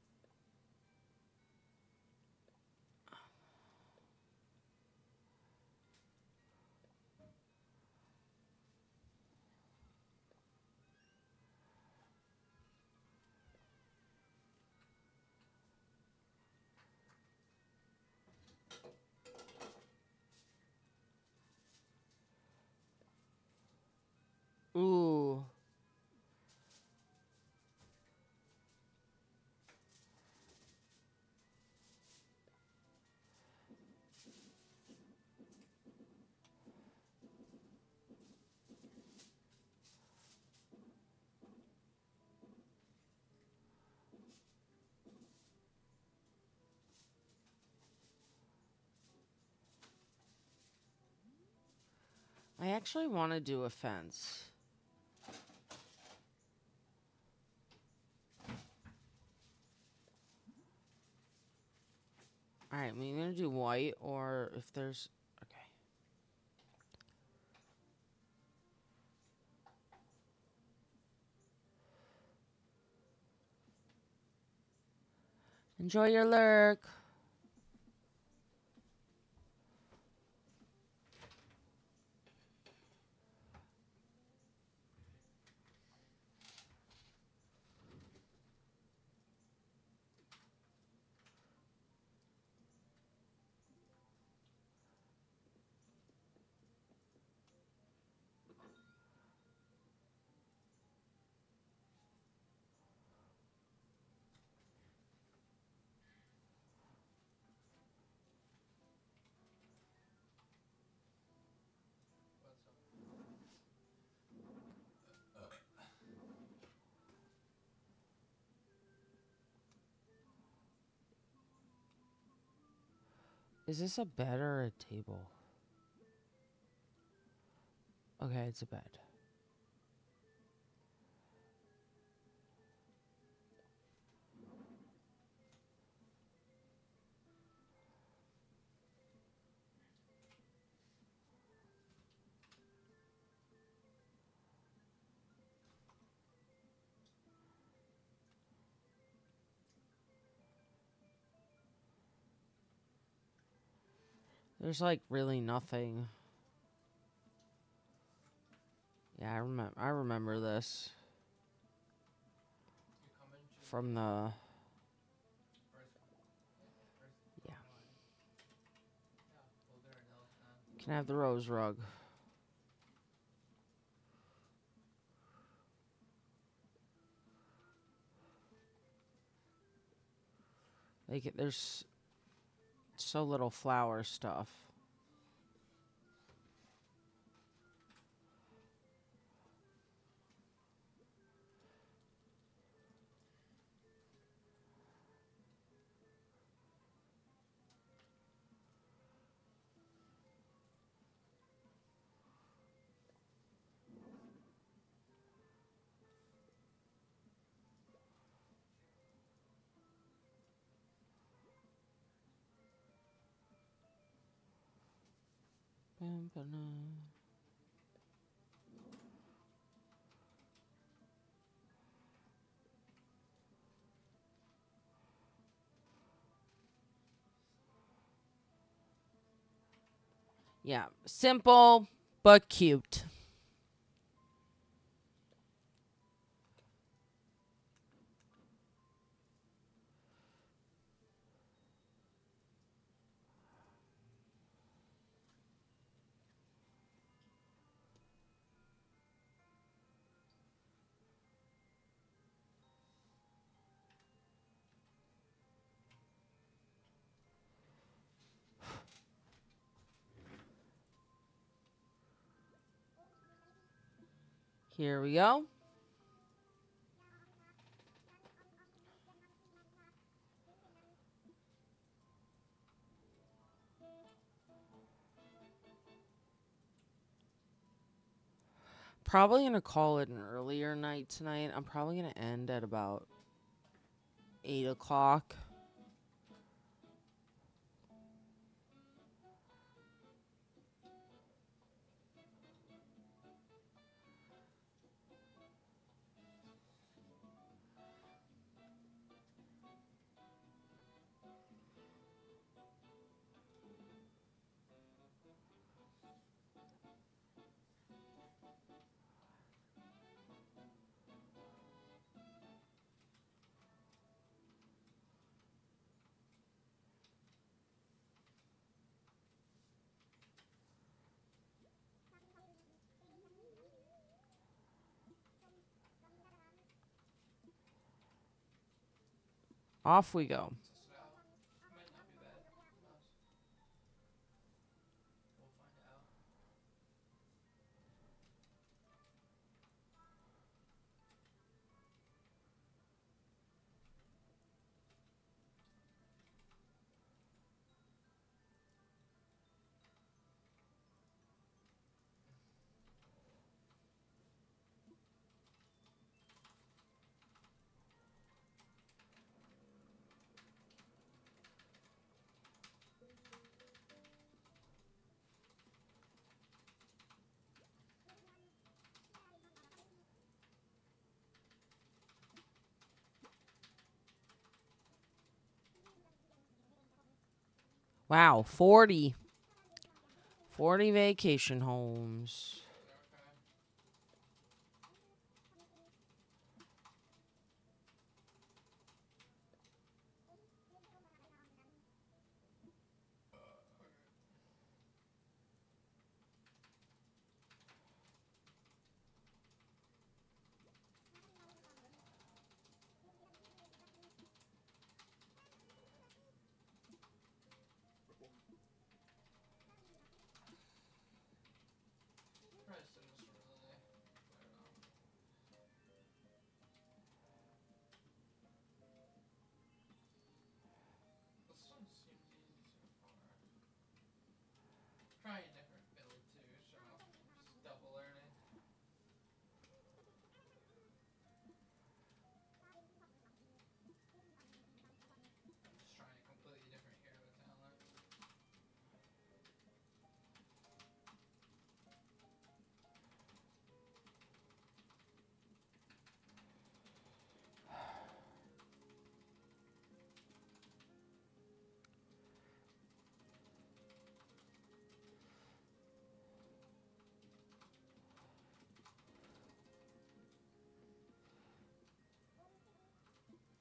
ooh. I actually want to do a fence. All right, we're going to do white or if there's... Okay. Enjoy your lurk. Is this a bed or a table? Okay, it's a bed. There's like really nothing. Yeah, I remember this from the. Yeah. Can I have the rose rug? Like, there's so little flower stuff. Yeah, simple but cute. Here we go. Probably gonna call it an earlier night tonight. I'm probably gonna end at about 8 o'clock. Off we go. Wow, 40. 40 vacation homes.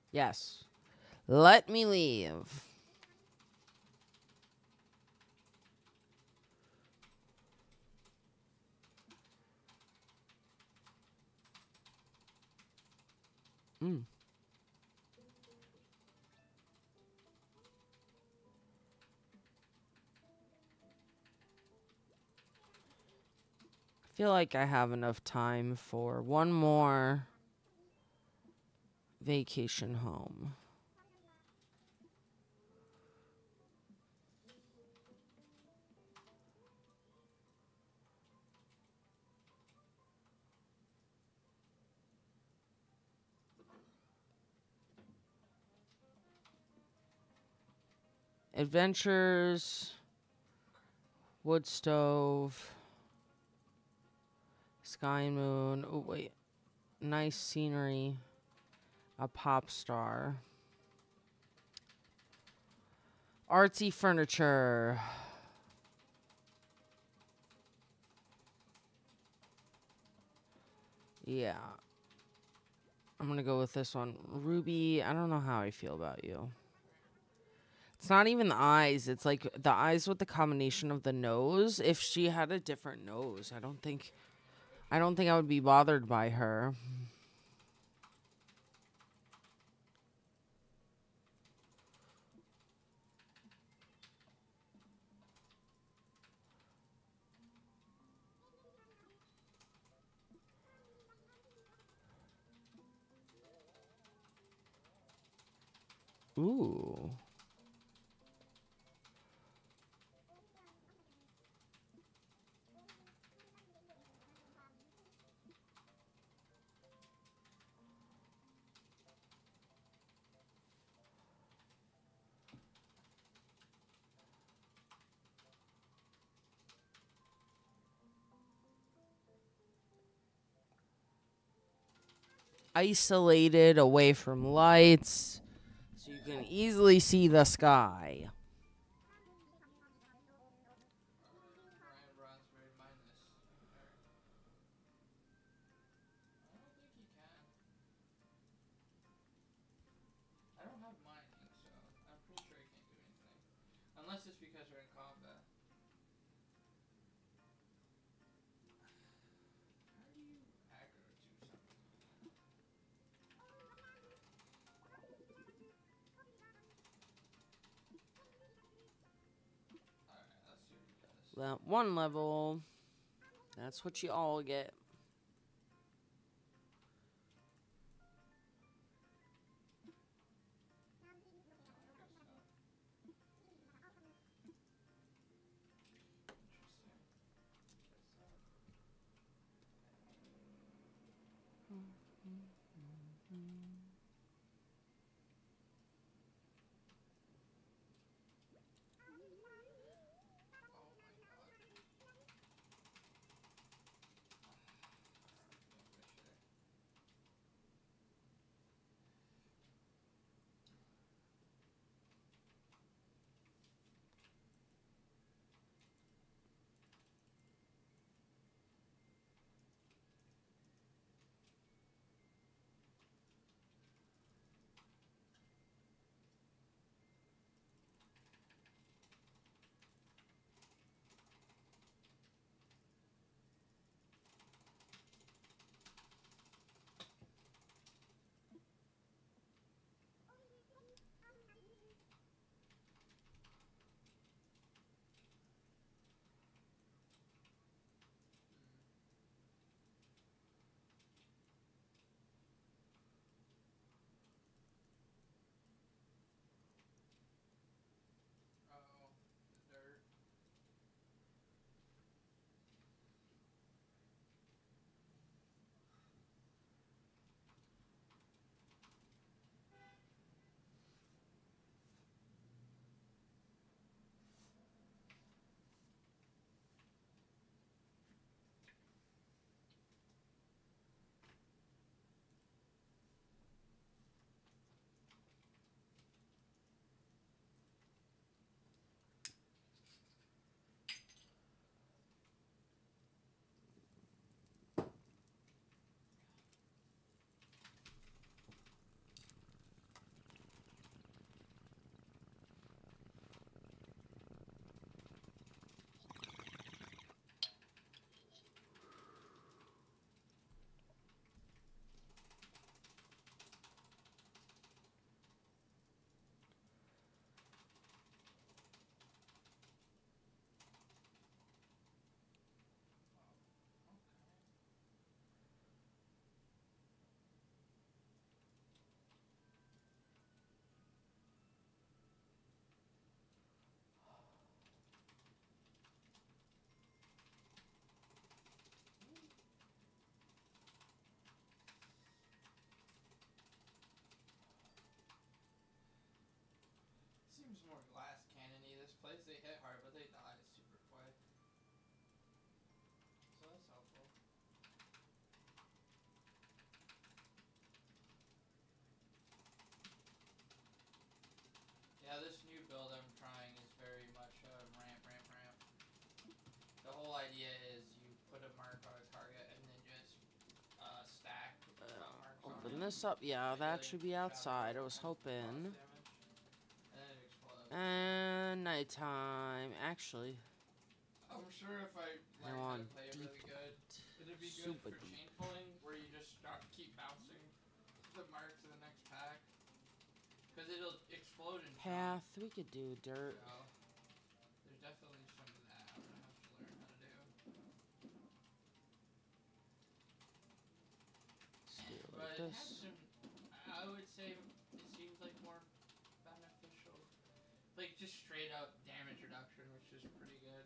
Yes. Let me leave. Mm. I feel like I have enough time for one more vacation home. Adventures, wood stove, sky and moon. Oh, wait. Nice scenery. A pop star. Artsy furniture. Yeah. I'm going to go with this one. Ruby, I don't know how I feel about you. It's not even the eyes. It's like the eyes with the combination of the nose. If she had a different nose, I don't think I would be bothered by her. Ooh. Isolated away from lights so you can easily see the sky. That one level. That's what you all get. open this up. Yeah, that should be outside. I was hoping. And nighttime. Actually, I'm sure if I learned how to play it really good, it'd be good for chain pulling, where you just keep bouncing the mark to the next pack. Because it'll explode in path. We could do dirt. So, there's definitely some of that I'm gonna have to learn how to do. Let's do it But like it this. has some, I would say it seems like more beneficial. Like just straight up damage reduction, which is pretty good.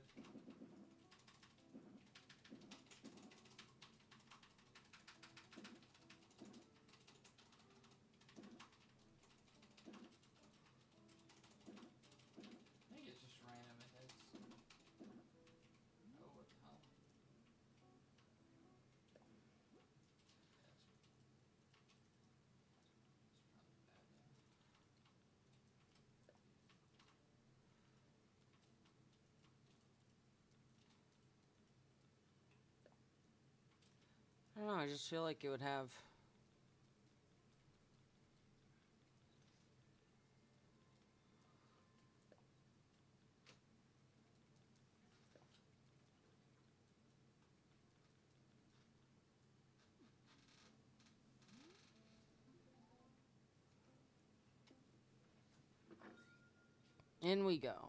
I think it's just random it hits. Oh, what the hell? I don't know. I just feel like it would have. In we go.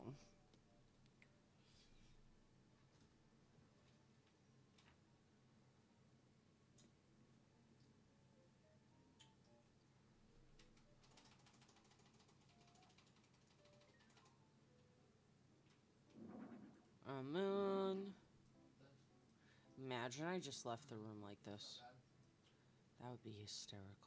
A moon. Imagine I just left the room like this. That would be hysterical.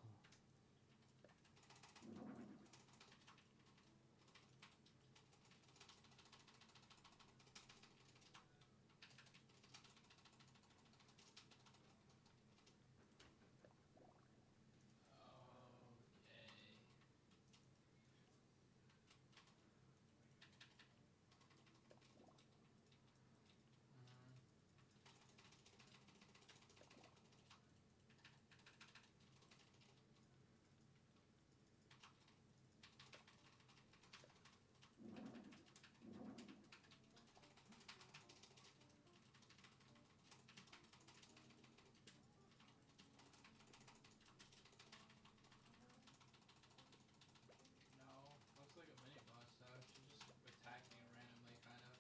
Looks like a mini boss though. She's just attacking it randomly, kind of.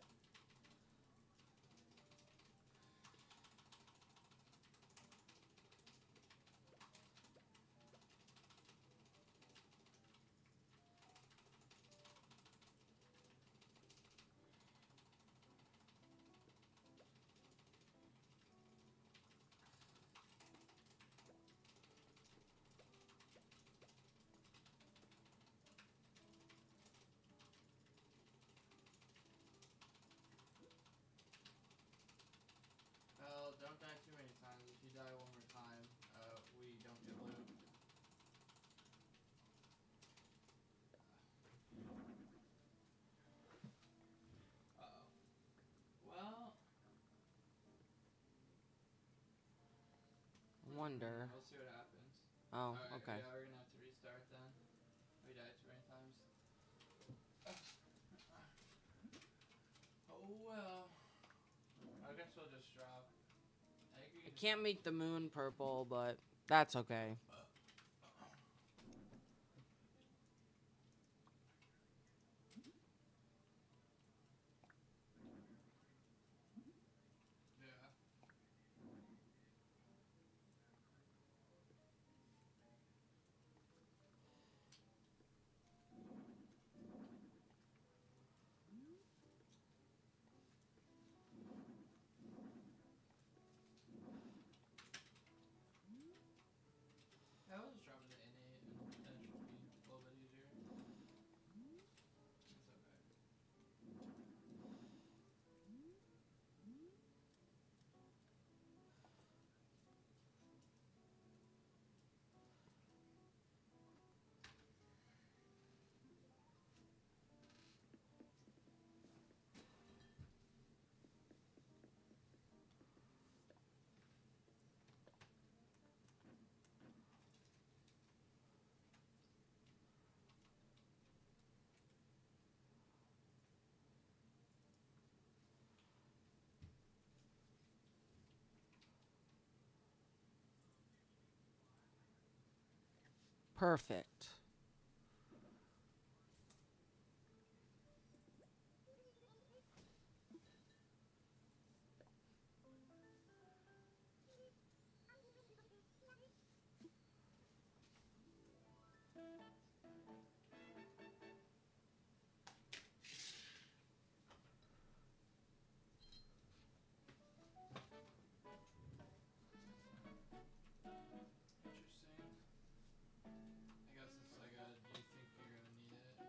Well, don't die too many times. If you die one more time, we don't get loot. Uh-oh. Well... Wonder. We'll see what happens. Oh, Alright, okay. yeah, we're gonna have to restart then. We died too many times. Oh well. I guess we'll just drop. I can't make the moon purple, but that's okay. Perfect. Interesting. I guess it's like a, do you think you're gonna need it?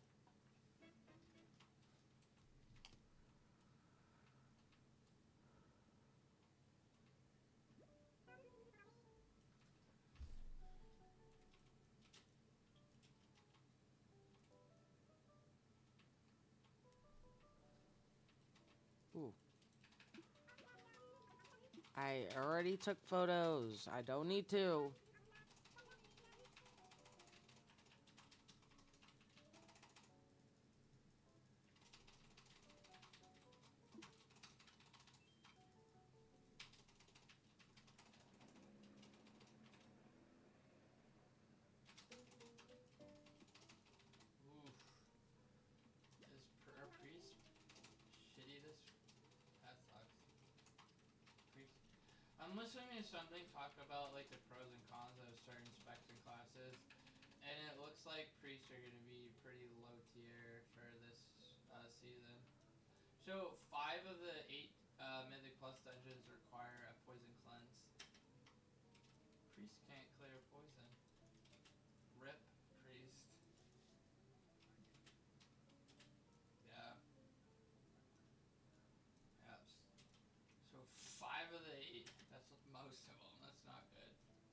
Ooh. I already took photos. I don't need to. Oof. Is priest shitty this? That sucks. Priest. I'm listening to something talk about like the pros and cons of certain specs and classes, and it looks like priests are gonna be pretty low tier for this season. So 5 of the 8 Mythic Plus dungeons require a poison cleanse. Priest can't clear poison. Rip priest. Yeah. Yep. So 5 of the 8. That's most of them. That's not good.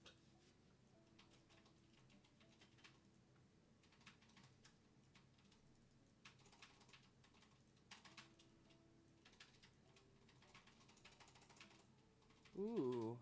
Ooh.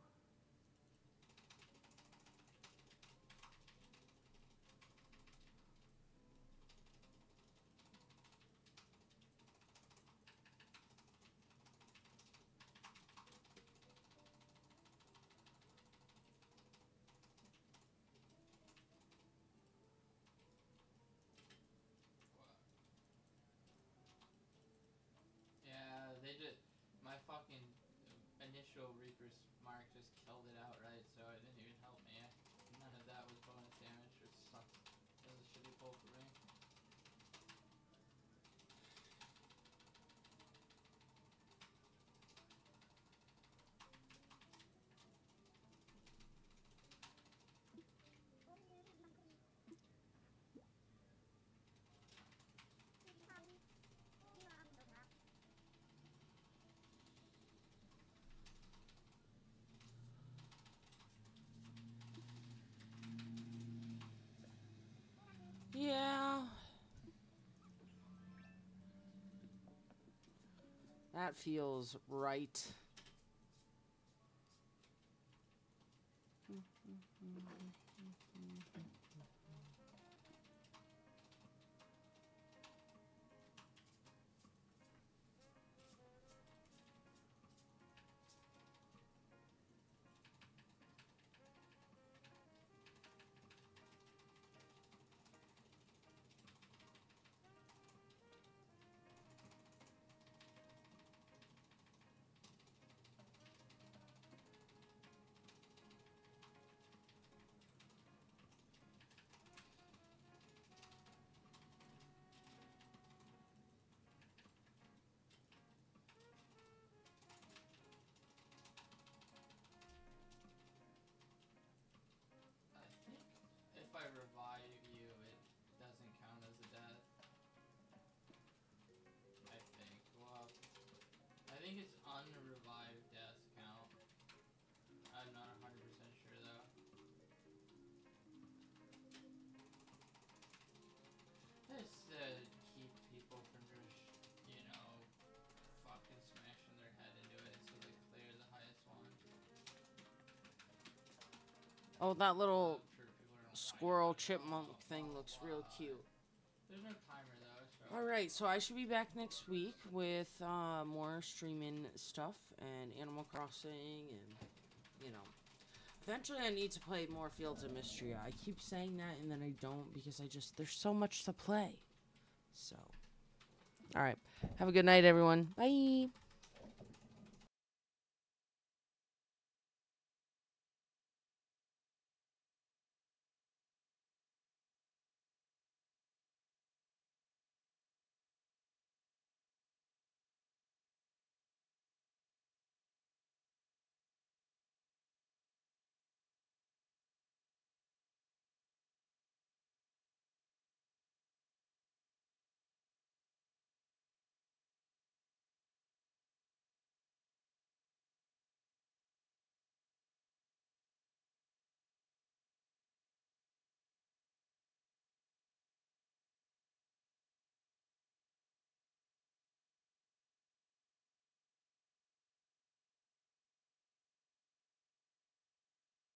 Yeah, they just my fucking initial Reaper's Mark just killed it outright, so it didn't even help me. None of that was bonus damage, which sucks. It was a shitty pull for me. Yeah. That feels right. I think if I revive you, it doesn't count as a death. I think. Well, I think it's unrevived deaths count. I'm not 100% sure though. Just to keep people from just, you know, fucking smashing their head into it so they clear the highest one. Oh, that little I'm sure people are squirrel chipmunk thing looks real cute. There's no timer though, so. Alright, so I should be back next week with more streaming stuff and Animal Crossing and, you know. Eventually, I need to play more Fields of Mystria. I keep saying that, and then I don't because there's so much to play. So, all right. Have a good night, everyone. Bye.